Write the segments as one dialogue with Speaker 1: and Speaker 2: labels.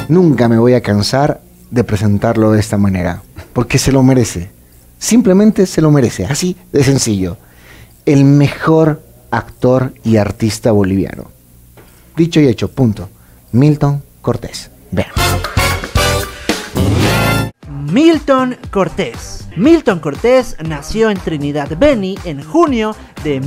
Speaker 1: nunca me voy a cansar de presentarlo de esta manera, porque se lo merece. Simplemente se lo merece, así de sencillo. El mejor actor y artista boliviano. Dicho y hecho, punto. Milton Cortés. Vean.
Speaker 2: Milton Cortés. Milton Cortés nació en Trinidad Beni en junio de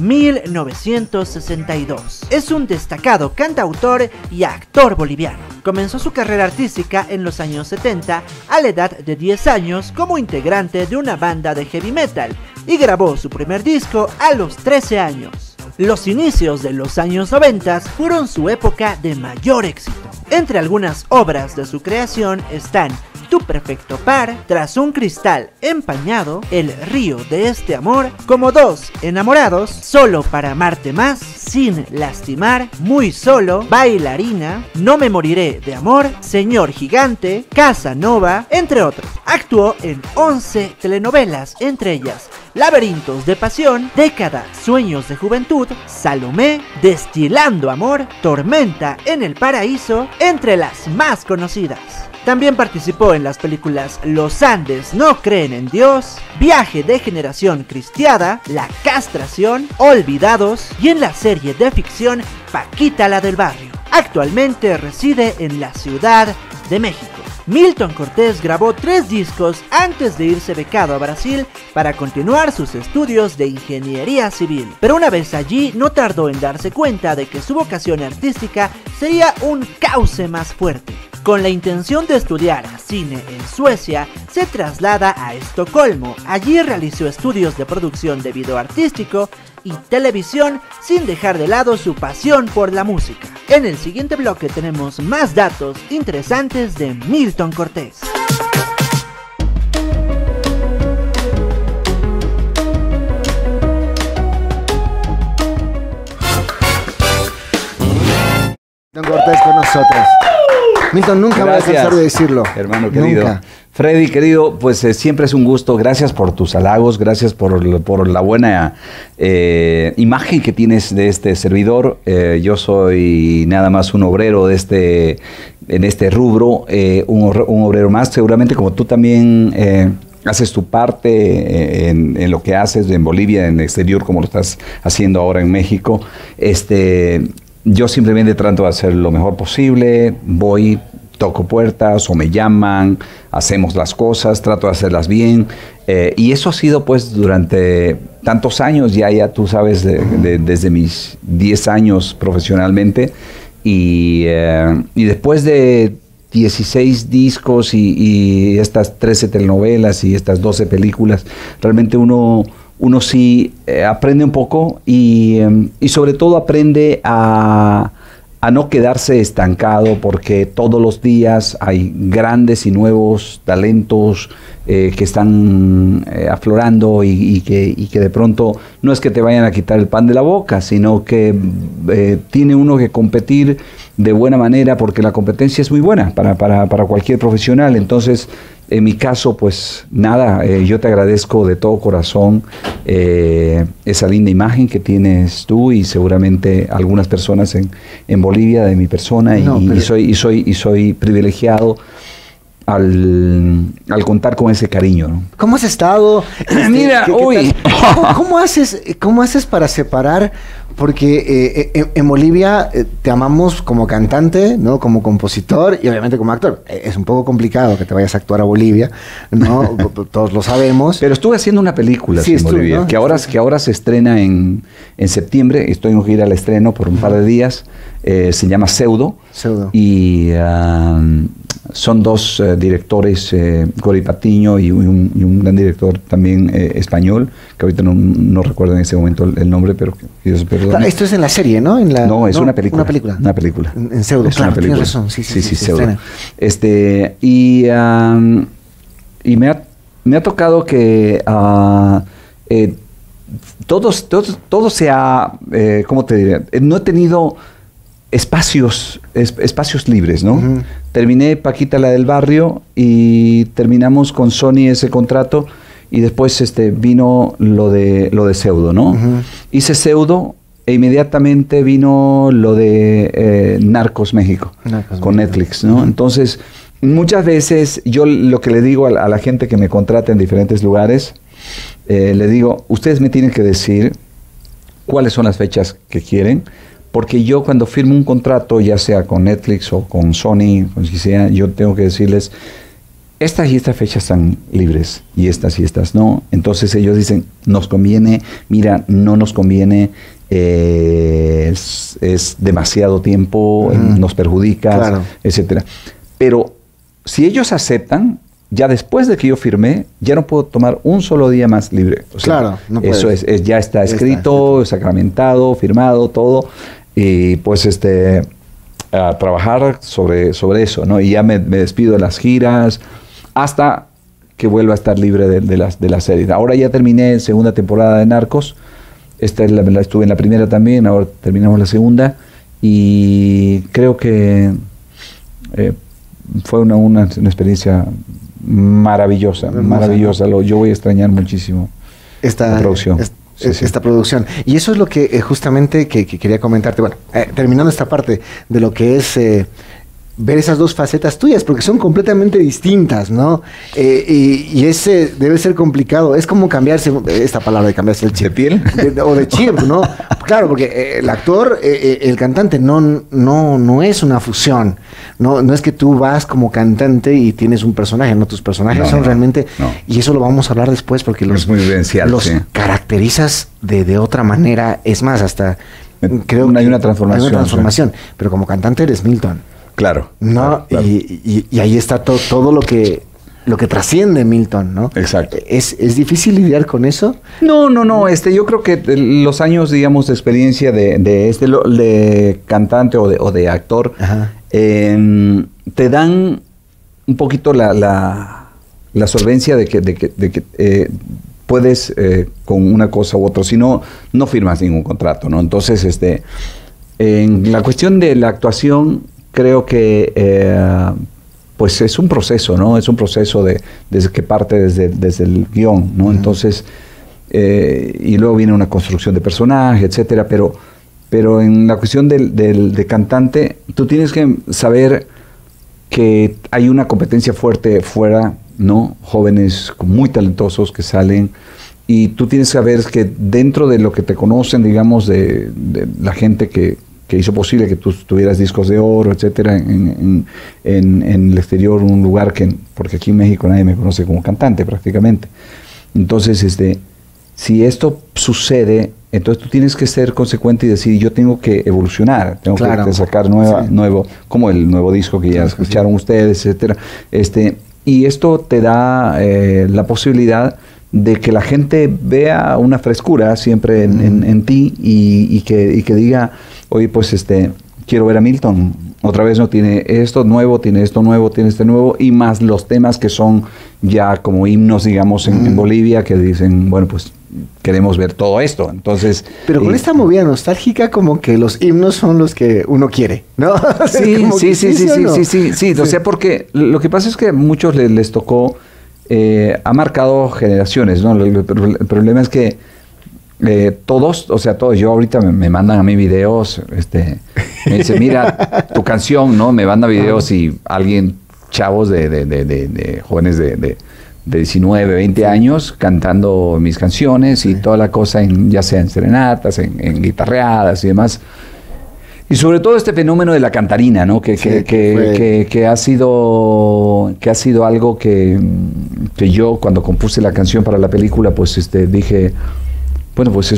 Speaker 2: 1962. Es un destacado cantautor y actor boliviano. Comenzó su carrera artística en los años 70 a la edad de 10 años como integrante de una banda de heavy metal y grabó su primer disco a los 13 años. Los inicios de los años 90 fueron su época de mayor éxito. Entre algunas obras de su creación están Tu perfecto par, Tras un cristal empañado, El río de este amor, Como dos enamorados, Solo para amarte más, Sin lastimar, Muy solo, Bailarina, No me moriré de amor, Señor gigante, Casanova, entre otros. Actuó en 11 telenovelas, entre ellas Laberintos de pasión, Década, Sueños de juventud, Salomé, Destilando amor, Tormenta en el paraíso, entre las más conocidas. También participó en las películas Los Andes no creen en Dios, Viaje de generación cristiana, La castración, Olvidados y en la serie de ficción Paquita la del barrio. Actualmente reside en la Ciudad de México. Milton Cortés grabó 3 discos antes de irse becado a Brasil para continuar sus estudios de ingeniería civil. Pero una vez allí no tardó en darse cuenta de que su vocación artística sería un cauce más fuerte. Con la intención de estudiar cine en Suecia, se traslada a Estocolmo. Allí realizó estudios de producción de video artístico y televisión sin dejar de lado su pasión por la música. En el siguiente bloque tenemos más datos interesantes de Milton Cortés.
Speaker 1: Milton Cortés con nosotros. Milton, nunca voy a cansar de decirlo.
Speaker 3: Hermano querido.
Speaker 1: Nunca.
Speaker 3: Freddy, querido, pues siempre es un gusto. Gracias por tus halagos, gracias por la buena imagen que tienes de este servidor. Yo soy nada más un obrero de en este rubro, un obrero más. Seguramente como tú también haces tu parte en lo que haces en Bolivia, en el exterior, como lo estás haciendo ahora en México. Yo simplemente trato de hacer lo mejor posible, voy, toco puertas o me llaman, hacemos las cosas, trato de hacerlas bien. Y eso ha sido pues durante tantos años, ya tú sabes, desde mis 10 años profesionalmente. Y después de 16 discos y estas 13 telenovelas y estas 12 películas, realmente uno sí aprende un poco y sobre todo aprende a no quedarse estancado, porque todos los días hay grandes y nuevos talentos que están aflorando y que de pronto no es que te vayan a quitar el pan de la boca, sino que tiene uno que competir de buena manera, porque la competencia es muy buena para cualquier profesional. Entonces, en mi caso, pues nada, yo te agradezco de todo corazón esa linda imagen que tienes tú y seguramente algunas personas en Bolivia de mi persona, y soy privilegiado al contar con ese cariño, ¿no?
Speaker 1: ¿Cómo has estado?
Speaker 3: Mira, uy.
Speaker 1: ¿Cómo haces para separar? Porque en Bolivia te amamos como cantante, ¿no? Como compositor y obviamente como actor. Es un poco complicado que te vayas a actuar a Bolivia, ¿no? Todos lo sabemos.
Speaker 3: Pero estuve haciendo una película en Bolivia, ¿no? que ahora se estrena en septiembre. Estoy en gira al estreno por un par de días. Se llama Pseudo. Y son 2 directores, Gori Patiño y un gran director también español, que ahorita no recuerdo en ese momento el nombre, pero Dios perdone.
Speaker 1: Esto es en la serie, ¿no?
Speaker 3: No, es una película.
Speaker 1: Una película. En Pseudo,
Speaker 3: es una película.
Speaker 1: Tienes razón. Sí,
Speaker 3: Pseudo. Y me ha tocado que todo se ha, ¿cómo te diría? No he tenido espacios libres, ¿no? Uh-huh. Terminé Paquita la del barrio y terminamos con Sony ese contrato, y después vino lo de Pseudo, ¿no? Uh-huh. Hice Pseudo e inmediatamente vino lo de Narcos México, con Netflix, ¿no? Entonces, muchas veces yo lo que le digo a la gente que me contrata en diferentes lugares, le digo, ustedes me tienen que decir cuáles son las fechas que quieren, porque yo cuando firmo un contrato, ya sea con Netflix o con Sony, con quien sea, yo tengo que decirles, estas y estas fechas están libres y estas no. Entonces ellos dicen, nos conviene, mira, no nos conviene, es demasiado tiempo, nos perjudica, claro, etcétera. Pero si ellos aceptan, ya después de que yo firmé, ya no puedo tomar un solo día más libre. O sea, claro, no puedes. Eso ya está escrito, sacramentado, firmado, todo. Y pues a trabajar sobre eso, ¿no? Y ya me despido de las giras hasta que vuelva a estar libre de las series. Ahora ya terminé segunda temporada de Narcos. Estuve en la primera también, ahora terminamos la segunda. Y creo que fue una experiencia maravillosa, maravillosa. Yo voy a extrañar muchísimo esta producción. Esta producción. Y eso es lo que justamente que quería comentarte. Bueno, terminando esta parte de lo que es ver esas dos facetas tuyas, porque son completamente distintas, ¿no? Y ese debe ser complicado. Es como cambiarse, esta palabra de cambiarse el chip. ¿De piel?
Speaker 1: O de chip, ¿no? Claro, porque el actor, el cantante no es una fusión. No es que tú vas como cantante y tienes un personaje, no, tus personajes son realmente... No. Y eso lo vamos a hablar después, porque los caracterizas de otra manera. Es más, hasta creo que hay una transformación. Hay una transformación, pero como cantante eres Milton.
Speaker 3: Claro.
Speaker 1: ¿No? Claro. Y ahí está todo lo que trasciende Milton, ¿no?
Speaker 3: Exacto.
Speaker 1: ¿Es difícil lidiar con eso?
Speaker 3: No. Yo creo que los años, digamos, de experiencia de cantante o de actor te dan un poquito la solvencia de que puedes con una cosa u otra, si no firmas ningún contrato, ¿no? Entonces, en la cuestión de la actuación, creo que pues es un proceso, ¿no? Es un proceso desde que parte desde el guión, ¿no? Entonces, y luego viene una construcción de personaje, etcétera, pero en la cuestión de cantante, tú tienes que saber que hay una competencia fuerte fuera, ¿no? Jóvenes muy talentosos que salen, y tú tienes que saber que dentro de lo que te conocen, digamos, de la gente que hizo posible que tú tuvieras discos de oro, etcétera, en el exterior, un lugar porque aquí en México nadie me conoce como cantante prácticamente. Entonces, si esto sucede, entonces tú tienes que ser consecuente y decir, yo tengo que evolucionar, tengo que sacar nuevo, como el nuevo disco que ya escucharon ustedes, etcétera. Y esto te da la posibilidad de que la gente vea una frescura siempre en ti y que diga, oye, pues quiero ver a Milton. Otra vez no tiene esto nuevo, tiene esto nuevo, tiene este nuevo, y más los temas que son ya como himnos, digamos, en Bolivia, que dicen, bueno, pues queremos ver todo esto. Entonces,
Speaker 1: pero con esta movida nostálgica, como que los himnos son los que uno quiere, ¿no?
Speaker 3: Sí. O sea, porque lo que pasa es que a muchos les tocó, ha marcado generaciones, ¿no? El problema es que todos, yo ahorita me mandan a mí videos, me dicen, mira, tu canción, ¿no? Me manda videos y chavos de jóvenes de 19, 20 años cantando mis canciones y toda la cosa, ya sea en serenatas, en guitarreadas y demás. Y sobre todo este fenómeno de la cantarina, ¿no? Que ha sido algo que yo cuando compuse la canción para la película, pues dije, bueno, pues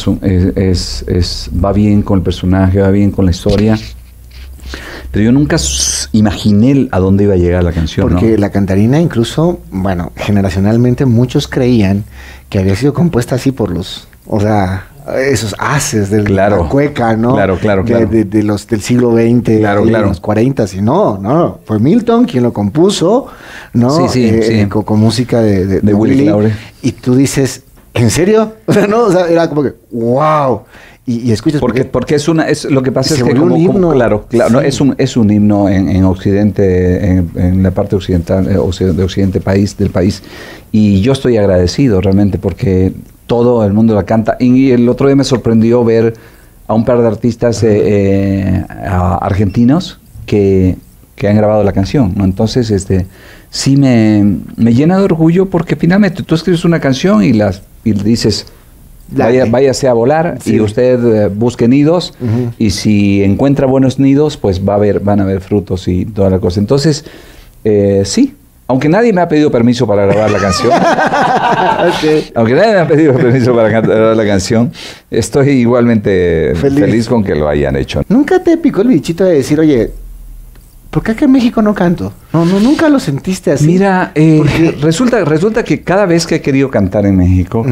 Speaker 3: va bien con el personaje, va bien con la historia. Pero yo nunca imaginé a dónde iba a llegar la canción,
Speaker 1: porque la cantarina, incluso, bueno, generacionalmente muchos creían que había sido compuesta así por esos haces de la cueca, ¿no?
Speaker 3: Claro.
Speaker 1: Del siglo XX, de los 40, y no, fue Milton quien lo compuso, ¿no? Sí. Con música de
Speaker 3: Willy Claure.
Speaker 1: Y tú dices, ¿en serio? Era como que, wow. Y escuchas
Speaker 3: porque lo que pasa es que como himno, no, es un himno en Occidente, en la parte occidental de Occidente del país, y yo estoy agradecido realmente porque todo el mundo la canta. Y el otro día me sorprendió ver a un par de artistas argentinos que han grabado la canción, ¿no? Entonces, sí me llena de orgullo porque finalmente tú escribes una canción y dices, váyase a volar, sí, y usted busque nidos, y si encuentra buenos nidos, pues van a haber frutos y toda la cosa. Entonces, sí. Aunque nadie me ha pedido permiso para grabar la canción, aunque nadie me ha pedido permiso para grabar la canción, estoy igualmente feliz con que lo hayan hecho.
Speaker 1: ¿Nunca te picó el bichito de decir, oye, ¿por qué acá en México no canto? No, nunca lo sentiste así.
Speaker 3: Mira, resulta que cada vez que he querido cantar en México,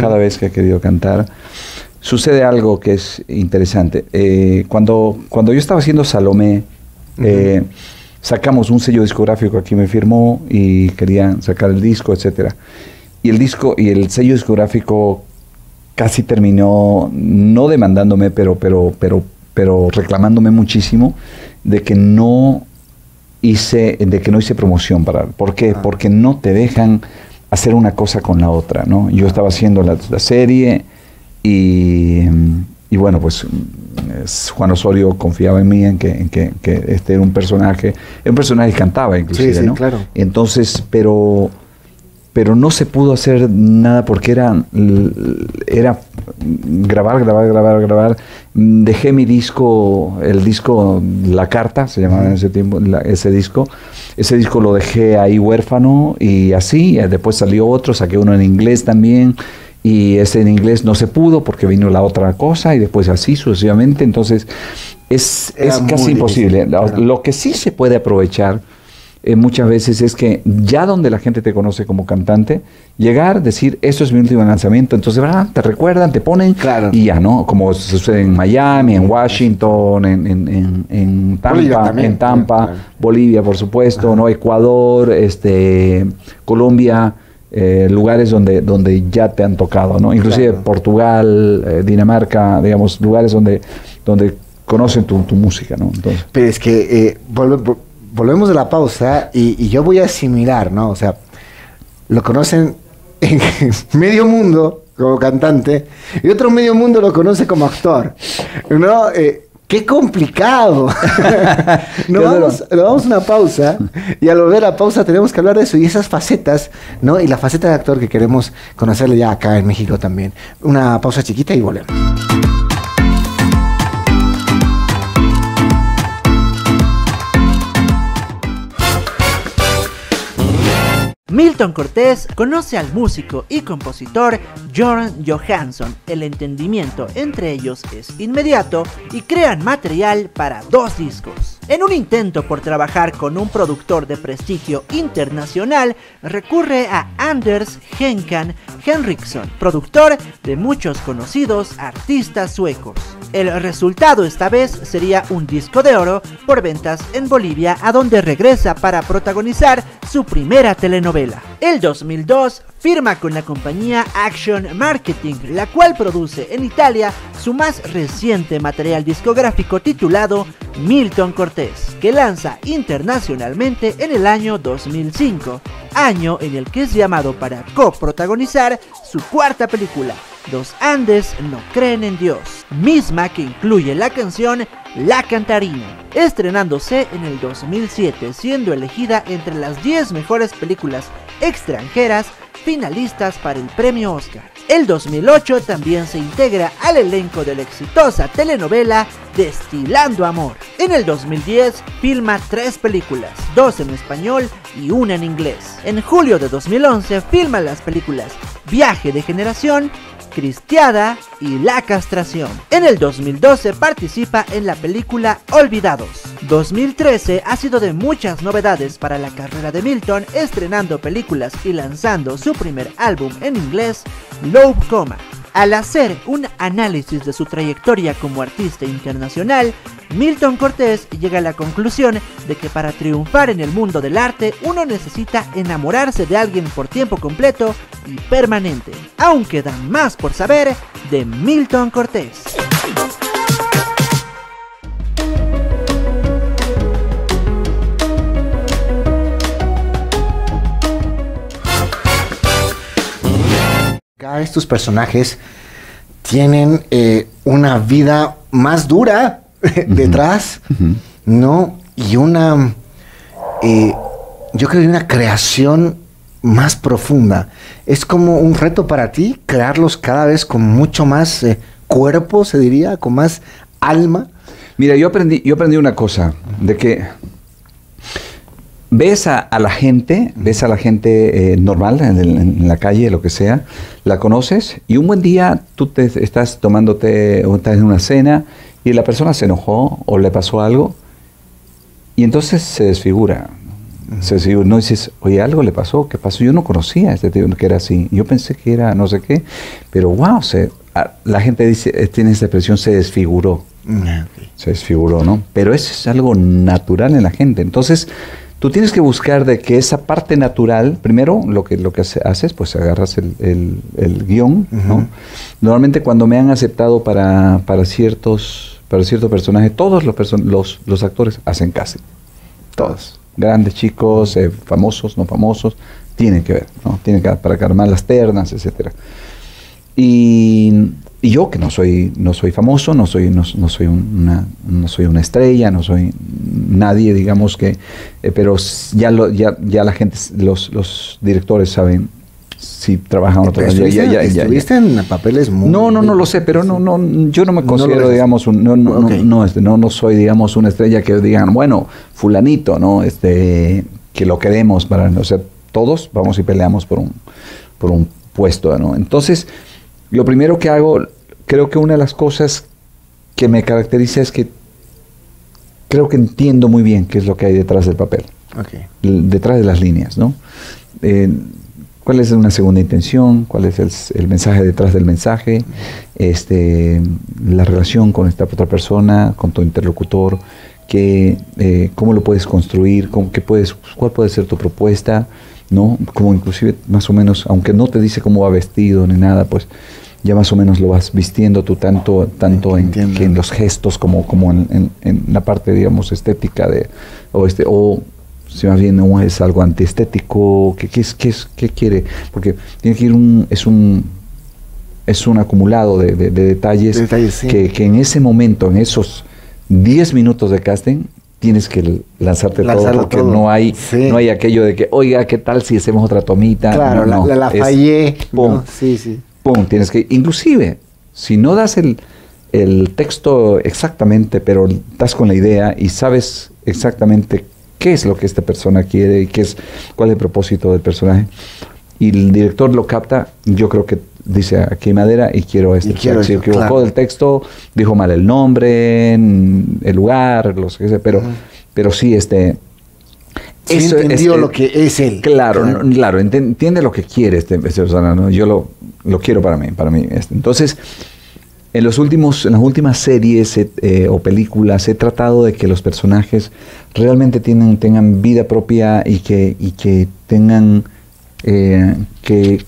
Speaker 3: sucede algo que es interesante. Cuando yo estaba haciendo Salomé, sacamos un sello discográfico, aquí me firmó y querían sacar el disco, etcétera. Y el sello discográfico casi terminó, no demandándome, pero reclamándome muchísimo de que no hice promoción para. ¿Por qué? Porque no te dejan hacer una cosa con la otra, ¿no? Yo estaba haciendo la serie y bueno, pues Juan Osorio confiaba en mí, en que este era un personaje que cantaba inclusive, sí, ¿no? Claro. Entonces, pero no se pudo hacer nada porque era grabar. Dejé mi disco, el disco La Carta, se llamaba en ese tiempo, ese disco lo dejé ahí huérfano y así, después salió otro, saqué uno en inglés también. Y ese en inglés no se pudo porque vino la otra cosa y después así sucesivamente. Entonces es casi imposible. Lo que sí se puede aprovechar muchas veces es que ya donde la gente te conoce como cantante, llegar, decir, esto es mi último lanzamiento, entonces te recuerdan, te ponen, claro, y ya, ¿no? Como sucede en Miami, en Washington, en Tampa, Bolivia también, claro. Bolivia, por supuesto, ¿no? Ecuador, Colombia. Lugares donde ya te han tocado, ¿no? Inclusive claro. Portugal, Dinamarca, digamos, lugares donde conocen tu música, ¿no? Entonces.
Speaker 1: Pero es que volvemos de la pausa y yo voy a asimilar, ¿no? O sea, lo conocen en medio mundo como cantante y otro medio mundo lo conoce como actor, ¿no? ¡Qué complicado! Nos vamos a una pausa y al volver a la pausa tenemos que hablar de eso y esas facetas, ¿no? Y la faceta de actor que queremos conocerle ya acá en México también. Una pausa chiquita y volvemos.
Speaker 2: Milton Cortés conoce al músico y compositor Joran Johansson. El entendimiento entre ellos es inmediato y crean material para 2 discos. En un intento por trabajar con un productor de prestigio internacional, recurre a Anders Henkan Henriksson, productor de muchos conocidos artistas suecos. El resultado esta vez sería un disco de oro por ventas en Bolivia, a donde regresa para protagonizar su primera telenovela. El 2002 firma con la compañía Action Marketing, la cual produce en Italia su más reciente material discográfico titulado Milton Cortés, que lanza internacionalmente en el año 2005, año en el que es llamado para coprotagonizar su cuarta película, Los Andes no creen en Dios, misma que incluye la canción La Cantarina, estrenándose en el 2007, siendo elegida entre las 10 mejores películas extranjeras finalistas para el premio Oscar. El 2008 también se integra al elenco de la exitosa telenovela Destilando Amor. En el 2010 filma 3 películas, 2 en español y 1 en inglés. En julio de 2011 filma las películas Viaje de Generación, Cristiada y La Castración. En el 2012 participa en la película Olvidados. 2013 ha sido de muchas novedades para la carrera de Milton, estrenando películas y lanzando su primer álbum en inglés, Love Coma. Al hacer un análisis de su trayectoria como artista internacional, Milton Cortés llega a la conclusión de que para triunfar en el mundo del arte uno necesita enamorarse de alguien por tiempo completo y permanente. Aún queda más por saber de Milton Cortés.
Speaker 1: Cada estos personajes tienen una vida más dura detrás, ¿no? Y una, yo creo que una creación más profunda. Es como un reto para ti crearlos cada vez con mucho más cuerpo, se diría, con más alma.
Speaker 3: Mira, yo aprendí una cosa, de que ves a la gente normal en la calle, lo que sea, la conoces y un buen día tú te estás tomándote o estás en una cena y la persona se enojó o le pasó algo y entonces se desfigura. No dices, oye, algo le pasó, ¿qué pasó? Yo no conocía a este tío que era así. Yo pensé que era no sé qué, pero wow, la gente dice, tiene esta expresión, se desfiguró. Okay. Se desfiguró, ¿no? Pero eso es algo natural en la gente. Entonces, tú tienes que buscar de que esa parte natural, primero lo que haces, pues agarras el guión, ¿no? Normalmente cuando me han aceptado para ciertos personajes, todos los actores hacen casting. Todos. Grandes, chicos, famosos, no famosos, tienen que ver, ¿no? Tienen que para armar las ternas, etcétera. Y yo que no soy famoso, no soy una estrella, no soy nadie, digamos que, pero ya la gente, los directores saben si trabajan otra vez.
Speaker 1: ¿Estuviste en papeles muy...
Speaker 3: No lo sé, pero yo no me considero, digamos, no soy, digamos, una estrella que digan, bueno, fulanito, ¿no? Que lo queremos o sea, todos vamos y peleamos por un puesto, ¿no? Entonces, lo primero que hago, creo que una de las cosas que me caracteriza es que creo que entiendo muy bien qué es lo que hay detrás del papel. Okay. Detrás de las líneas, ¿no? ¿Cuál es una segunda intención? ¿Cuál es el mensaje detrás del mensaje? La relación con esta otra persona, con tu interlocutor, cómo lo puedes construir, cuál puede ser tu propuesta, ¿no? Como inclusive más o menos, aunque no te dice cómo va vestido ni nada, pues ya más o menos lo vas vistiendo tú tanto en los gestos como en la parte, digamos, estética o si más bien no es algo antiestético, ¿qué quiere? Porque tiene que ir es un acumulado de detalles, sí, que en ese momento, en esos 10 minutos de casting, tienes que lanzarlo todo, porque todo. No hay aquello de que, oiga, ¿qué tal si hacemos otra tomita?
Speaker 1: Claro, la fallé.
Speaker 3: Pum, ¿no? Sí. Pum, tienes que, inclusive, si no das el texto exactamente, pero das con la idea y sabes exactamente qué es lo que esta persona quiere y cuál es el propósito del personaje, y el director lo capta, yo creo que dice, aquí hay madera y quiero esto. Si se equivocó del texto, dijo mal el nombre, el lugar, pero sí,
Speaker 1: eso entendió lo que es él.
Speaker 3: Claro, entiende lo que quiere esta persona, ¿no? Yo lo quiero para mí. Entonces, en las últimas series o películas he tratado de que los personajes realmente tengan vida propia y que tengan que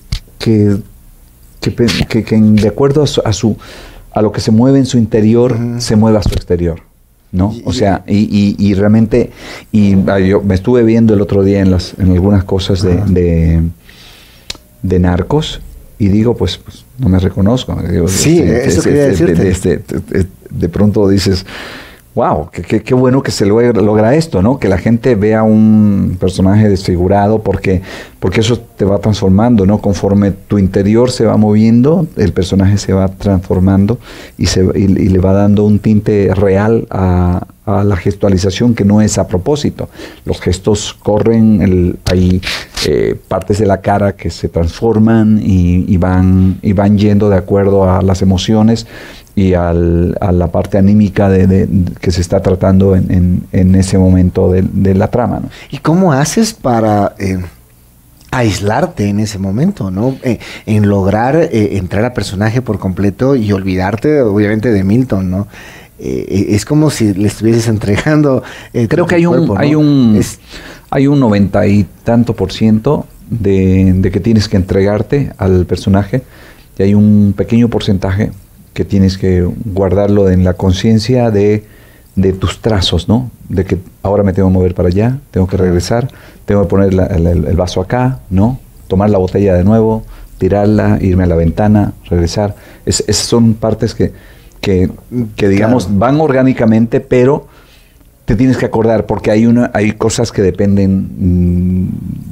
Speaker 3: de acuerdo a lo que se mueve en su interior, se mueva a su exterior, ¿no? O sea, y realmente, yo me estuve viendo el otro día en algunas cosas de Narcos, y digo, pues no me reconozco. Digo,
Speaker 1: sí, eso quería decirte.
Speaker 3: De pronto dices, wow, qué bueno que se logra esto, ¿no? Que la gente vea un personaje desfigurado, porque eso te va transformando, ¿no? Conforme tu interior se va moviendo, el personaje se va transformando y le va dando un tinte real a la gestualización, que no es a propósito. Los gestos corren, hay partes de la cara que se transforman y van yendo de acuerdo a las emociones y a la parte anímica que se está tratando en ese momento de la trama, ¿no?
Speaker 1: ¿Y cómo haces para aislarte en ese momento, ¿no? En lograr entrar a personaje por completo y olvidarte, obviamente, de Milton, ¿no? Es como si le estuvieses entregando.
Speaker 3: Creo que hay un 90 y tanto % de que tienes que entregarte al personaje, y hay un pequeño porcentaje que tienes que guardarlo en la conciencia de tus trazos, ¿no? De que ahora me tengo que mover para allá, tengo que regresar, tengo que poner el vaso acá, ¿no? Tomar la botella de nuevo, tirarla, irme a la ventana, regresar. Esas son partes que que digamos, van orgánicamente, pero te tienes que acordar, porque hay cosas que dependen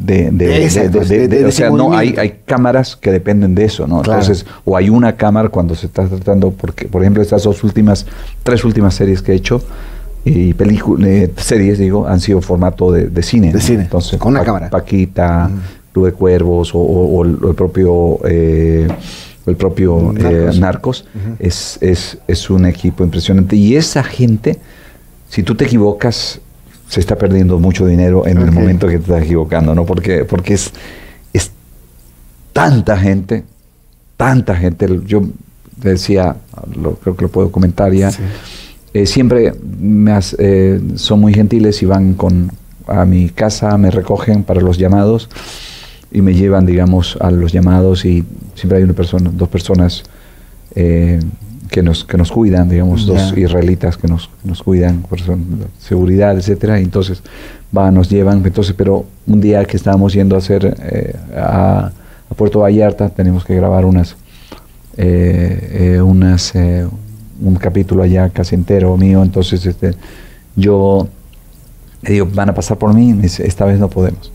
Speaker 3: o sea, no, hay cámaras que dependen de eso, ¿no? Claro. Entonces, o hay una cámara cuando se está tratando, porque, por ejemplo, estas tres últimas series que he hecho, y series, digo, han sido formato de cine.
Speaker 1: De cine,
Speaker 3: entonces,
Speaker 1: con una cámara.
Speaker 3: Paquita, Club de Cuervos, o el propio Narcos, es un equipo impresionante. Y esa gente, si tú te equivocas, se está perdiendo mucho dinero en el momento que te estás equivocando, ¿no? Porque es tanta gente. Yo decía, creo que lo puedo comentar ya, siempre son muy gentiles y van a mi casa, me recogen para los llamados y me llevan, digamos, a los llamados, y siempre hay dos personas que nos cuidan, digamos, dos israelitas que nos cuidan por seguridad, etcétera. Y entonces nos llevan. Entonces, pero un día que estábamos yendo a hacer a Puerto Vallarta, tenemos que grabar un capítulo allá casi entero mío. Entonces yo le digo, van a pasar por mí. Me dice, esta vez no podemos.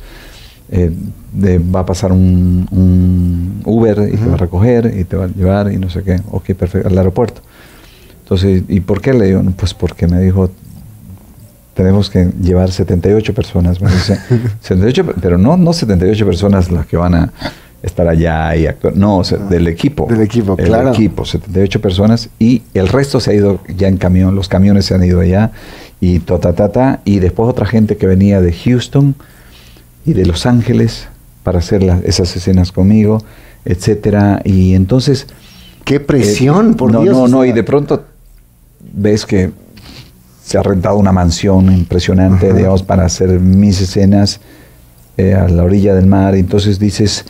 Speaker 3: Va a pasar un Uber y te va a recoger y te va a llevar y no sé qué. Ok, perfecto, al aeropuerto. Entonces, ¿y por qué? Le digo, no, pues porque me dijo, tenemos que llevar 78 personas. Me dice, 78, pero no 78 personas las que van a estar allá y actuar. No, o sea, del equipo.
Speaker 1: Del equipo, claro.
Speaker 3: Del equipo, 78 personas, y el resto se ha ido ya en camión, los camiones se han ido allá, y y después otra gente que venía de Houston y de Los Ángeles para hacer esas escenas conmigo, etcétera. Y entonces...
Speaker 1: ¡Qué presión, por Dios!
Speaker 3: No, y de pronto ves que se ha rentado una mansión impresionante, digamos, para hacer mis escenas a la orilla del mar. Entonces dices,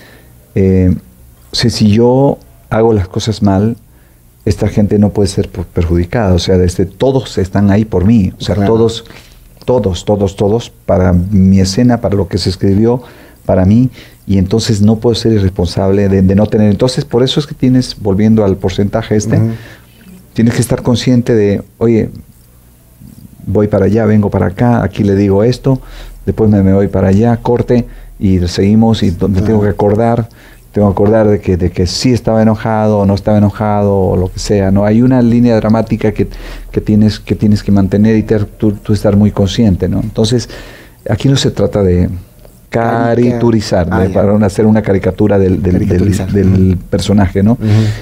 Speaker 3: si yo hago las cosas mal, esta gente no puede ser perjudicada. O sea, todos están ahí por mí. O sea, claro. Todos, para mi escena, para lo que se escribió, para mí, y entonces no puedo ser irresponsable de no tener. Entonces, por eso es que volviendo al porcentaje tienes que estar consciente de, oye, voy para allá, vengo para acá, aquí le digo esto, después me voy para allá, corte, y seguimos, y donde tengo que acordar de que sí estaba enojado o no estaba enojado o lo que sea, ¿no? Hay una línea dramática que tienes que mantener y tú estar muy consciente, ¿no? Entonces, aquí no se trata de caricaturizar, para hacer una caricatura del personaje, ¿no?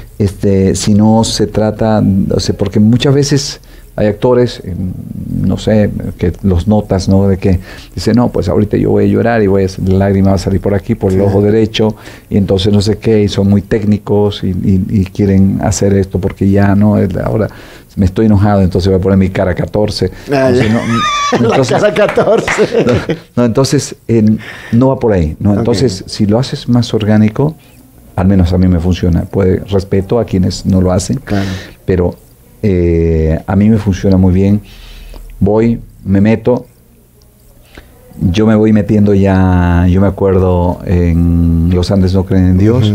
Speaker 3: Sino se trata, o sea, porque muchas veces hay actores, no sé, que los notas, ¿no? De que dicen, no, pues ahorita yo voy a llorar y la lágrima va a salir por aquí, por el ojo derecho, y entonces no sé qué, y son muy técnicos y quieren hacer esto porque ya, ¿no? Ahora me estoy enojado, entonces voy a poner mi cara 14.
Speaker 1: Entonces, la cara 14.
Speaker 3: Entonces, no va por ahí, ¿no? Entonces, si lo haces más orgánico, al menos a mí me funciona. Respeto a quienes no lo hacen, claro, pero a mí me funciona muy bien. Me meto, yo me voy metiendo ya. Yo me acuerdo en Los Andes no creen en Dios.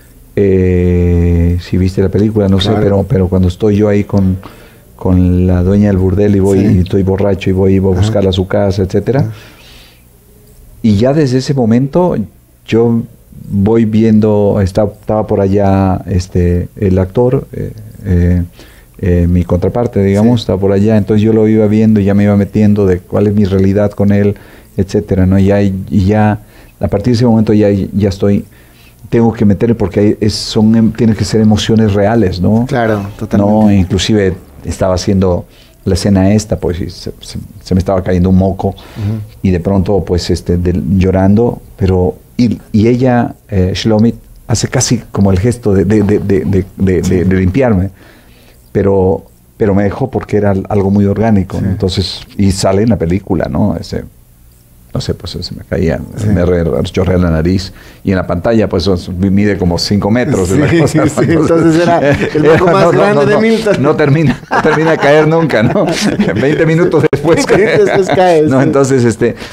Speaker 3: Si viste la película, no sé, pero cuando estoy yo ahí con la dueña del burdel y estoy borracho y voy a buscarla a su casa, etcétera. Y ya desde ese momento yo voy viendo, estaba por allá el actor, mi contraparte, digamos, estaba por allá, entonces yo lo iba viendo y ya me iba metiendo de cuál es mi realidad con él, etcétera, ¿no? Y ya a partir de ese momento ya tengo que meterle, porque tienen que ser emociones reales, ¿no?
Speaker 1: Claro, totalmente.
Speaker 3: No, inclusive estaba haciendo la escena pues se me estaba cayendo un moco, y de pronto pues llorando, pero y ella, Shlomit, hace casi como el gesto de limpiarme, pero me dejó porque era algo muy orgánico, ¿no? Entonces, y sale en la película, ¿no? No sé, pues se me caía, me chorrea la nariz, y en la pantalla pues mide como 5 metros.
Speaker 1: Entonces era el poco más grande de Milton.
Speaker 3: No termina de caer nunca, ¿no? 20 minutos después cae. No, entonces,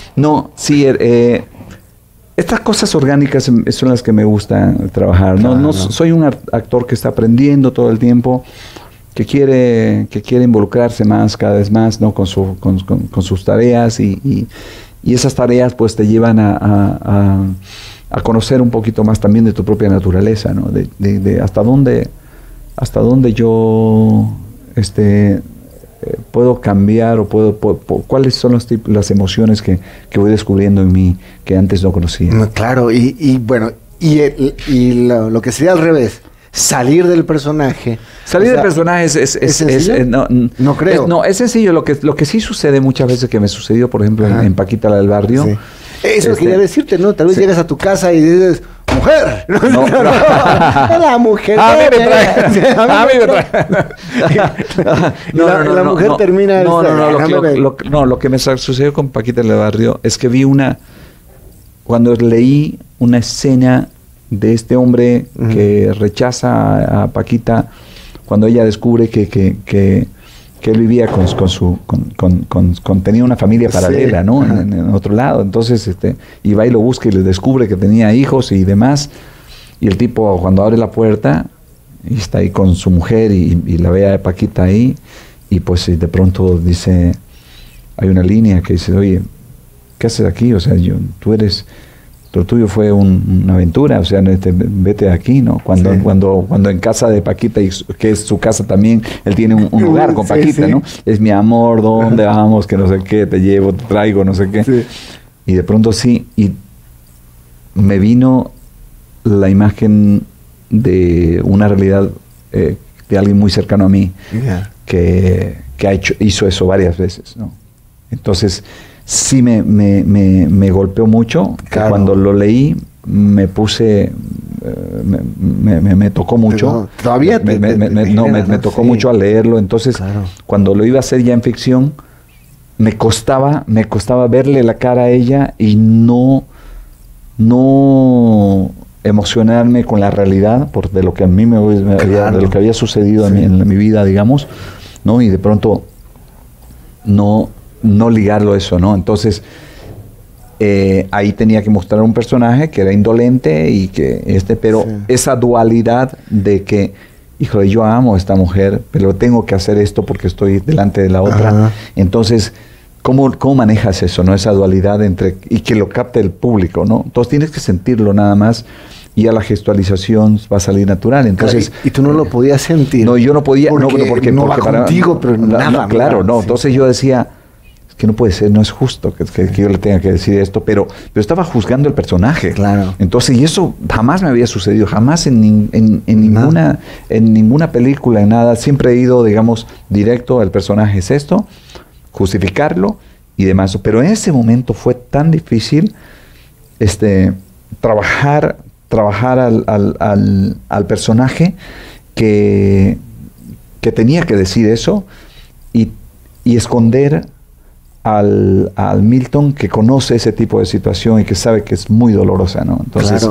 Speaker 3: estas cosas orgánicas son las que me gusta trabajar, ¿no? Claro. No soy un actor que está aprendiendo todo el tiempo, quiere involucrarse más, cada vez más, ¿no? con sus tareas y esas tareas pues te llevan a conocer un poquito más también de tu propia naturaleza, ¿no? De hasta dónde yo puedo cambiar o cuáles son las emociones que voy descubriendo en mí que antes no conocía.
Speaker 1: Claro, y bueno, lo que sería al revés, salir del personaje.
Speaker 3: Salir del personaje es
Speaker 1: no creo.
Speaker 3: No, es sencillo. Lo que sí sucede muchas veces, que me sucedió, por ejemplo, en Paquita, la del barrio.
Speaker 1: Sí. Eso quería decirte, ¿no? Tal vez llegas a tu casa y dices, ¡mujer! No. La mujer.
Speaker 3: A mí me trae.
Speaker 1: La mujer termina.
Speaker 3: Lo que me sucedió con Paquita en el barrio es que cuando leí una escena de este hombre que rechaza a Paquita, cuando ella descubre que él vivía tenía una familia paralela, sí, ¿no? En otro lado. Entonces, y va y lo busca y le descubre que tenía hijos y demás. Y el tipo, cuando abre la puerta, y está ahí con su mujer y la ve a Paquita ahí, y pues de pronto dice, hay una línea que dice, oye, ¿qué haces aquí? O sea, lo tuyo fue una aventura, o sea, vete de aquí, ¿no? Cuando en casa de Paquita, que es su casa también, él tiene un lugar con Paquita, ¿no? Es mi amor, ¿dónde vamos? Que no sé qué, te llevo, te traigo, no sé qué. Sí. Y de pronto y me vino la imagen de una realidad de alguien muy cercano a mí, que hizo eso varias veces, ¿no? Entonces, sí me golpeó mucho. Claro. Cuando lo leí me puse me tocó mucho.
Speaker 1: Todavía
Speaker 3: me tocó mucho al leerlo. Entonces, cuando lo iba a hacer ya en ficción, me costaba verle la cara a ella y no emocionarme con la realidad de lo que a mí de lo que había sucedido en mi vida, digamos, ¿no? Y de pronto no ligarlo a eso, ¿no? Entonces, ahí tenía que mostrar un personaje que era indolente y pero esa dualidad de que, híjole, yo amo a esta mujer, pero tengo que hacer esto porque estoy delante de la otra. Ajá. Entonces, ¿cómo manejas eso, no? Esa dualidad y que lo capte el público, ¿no? Entonces tienes que sentirlo nada más. Y a la gestualización va a salir natural. Entonces,
Speaker 1: y tú no lo podías sentir.
Speaker 3: No, yo no podía.
Speaker 1: Porque va contigo, pero nada.
Speaker 3: Claro, no. Entonces yo decía, es que no puede ser, no es justo que yo le tenga que decir esto, pero estaba juzgando el personaje.
Speaker 1: Claro.
Speaker 3: Entonces, y eso jamás me había sucedido, jamás en ninguna película, en nada. Siempre he ido, digamos, directo al personaje es esto, justificarlo y demás. Pero en ese momento fue tan difícil trabajar al personaje que tenía que decir eso y esconder al Milton, que conoce ese tipo de situación y que sabe que es muy dolorosa, ¿no? Entonces,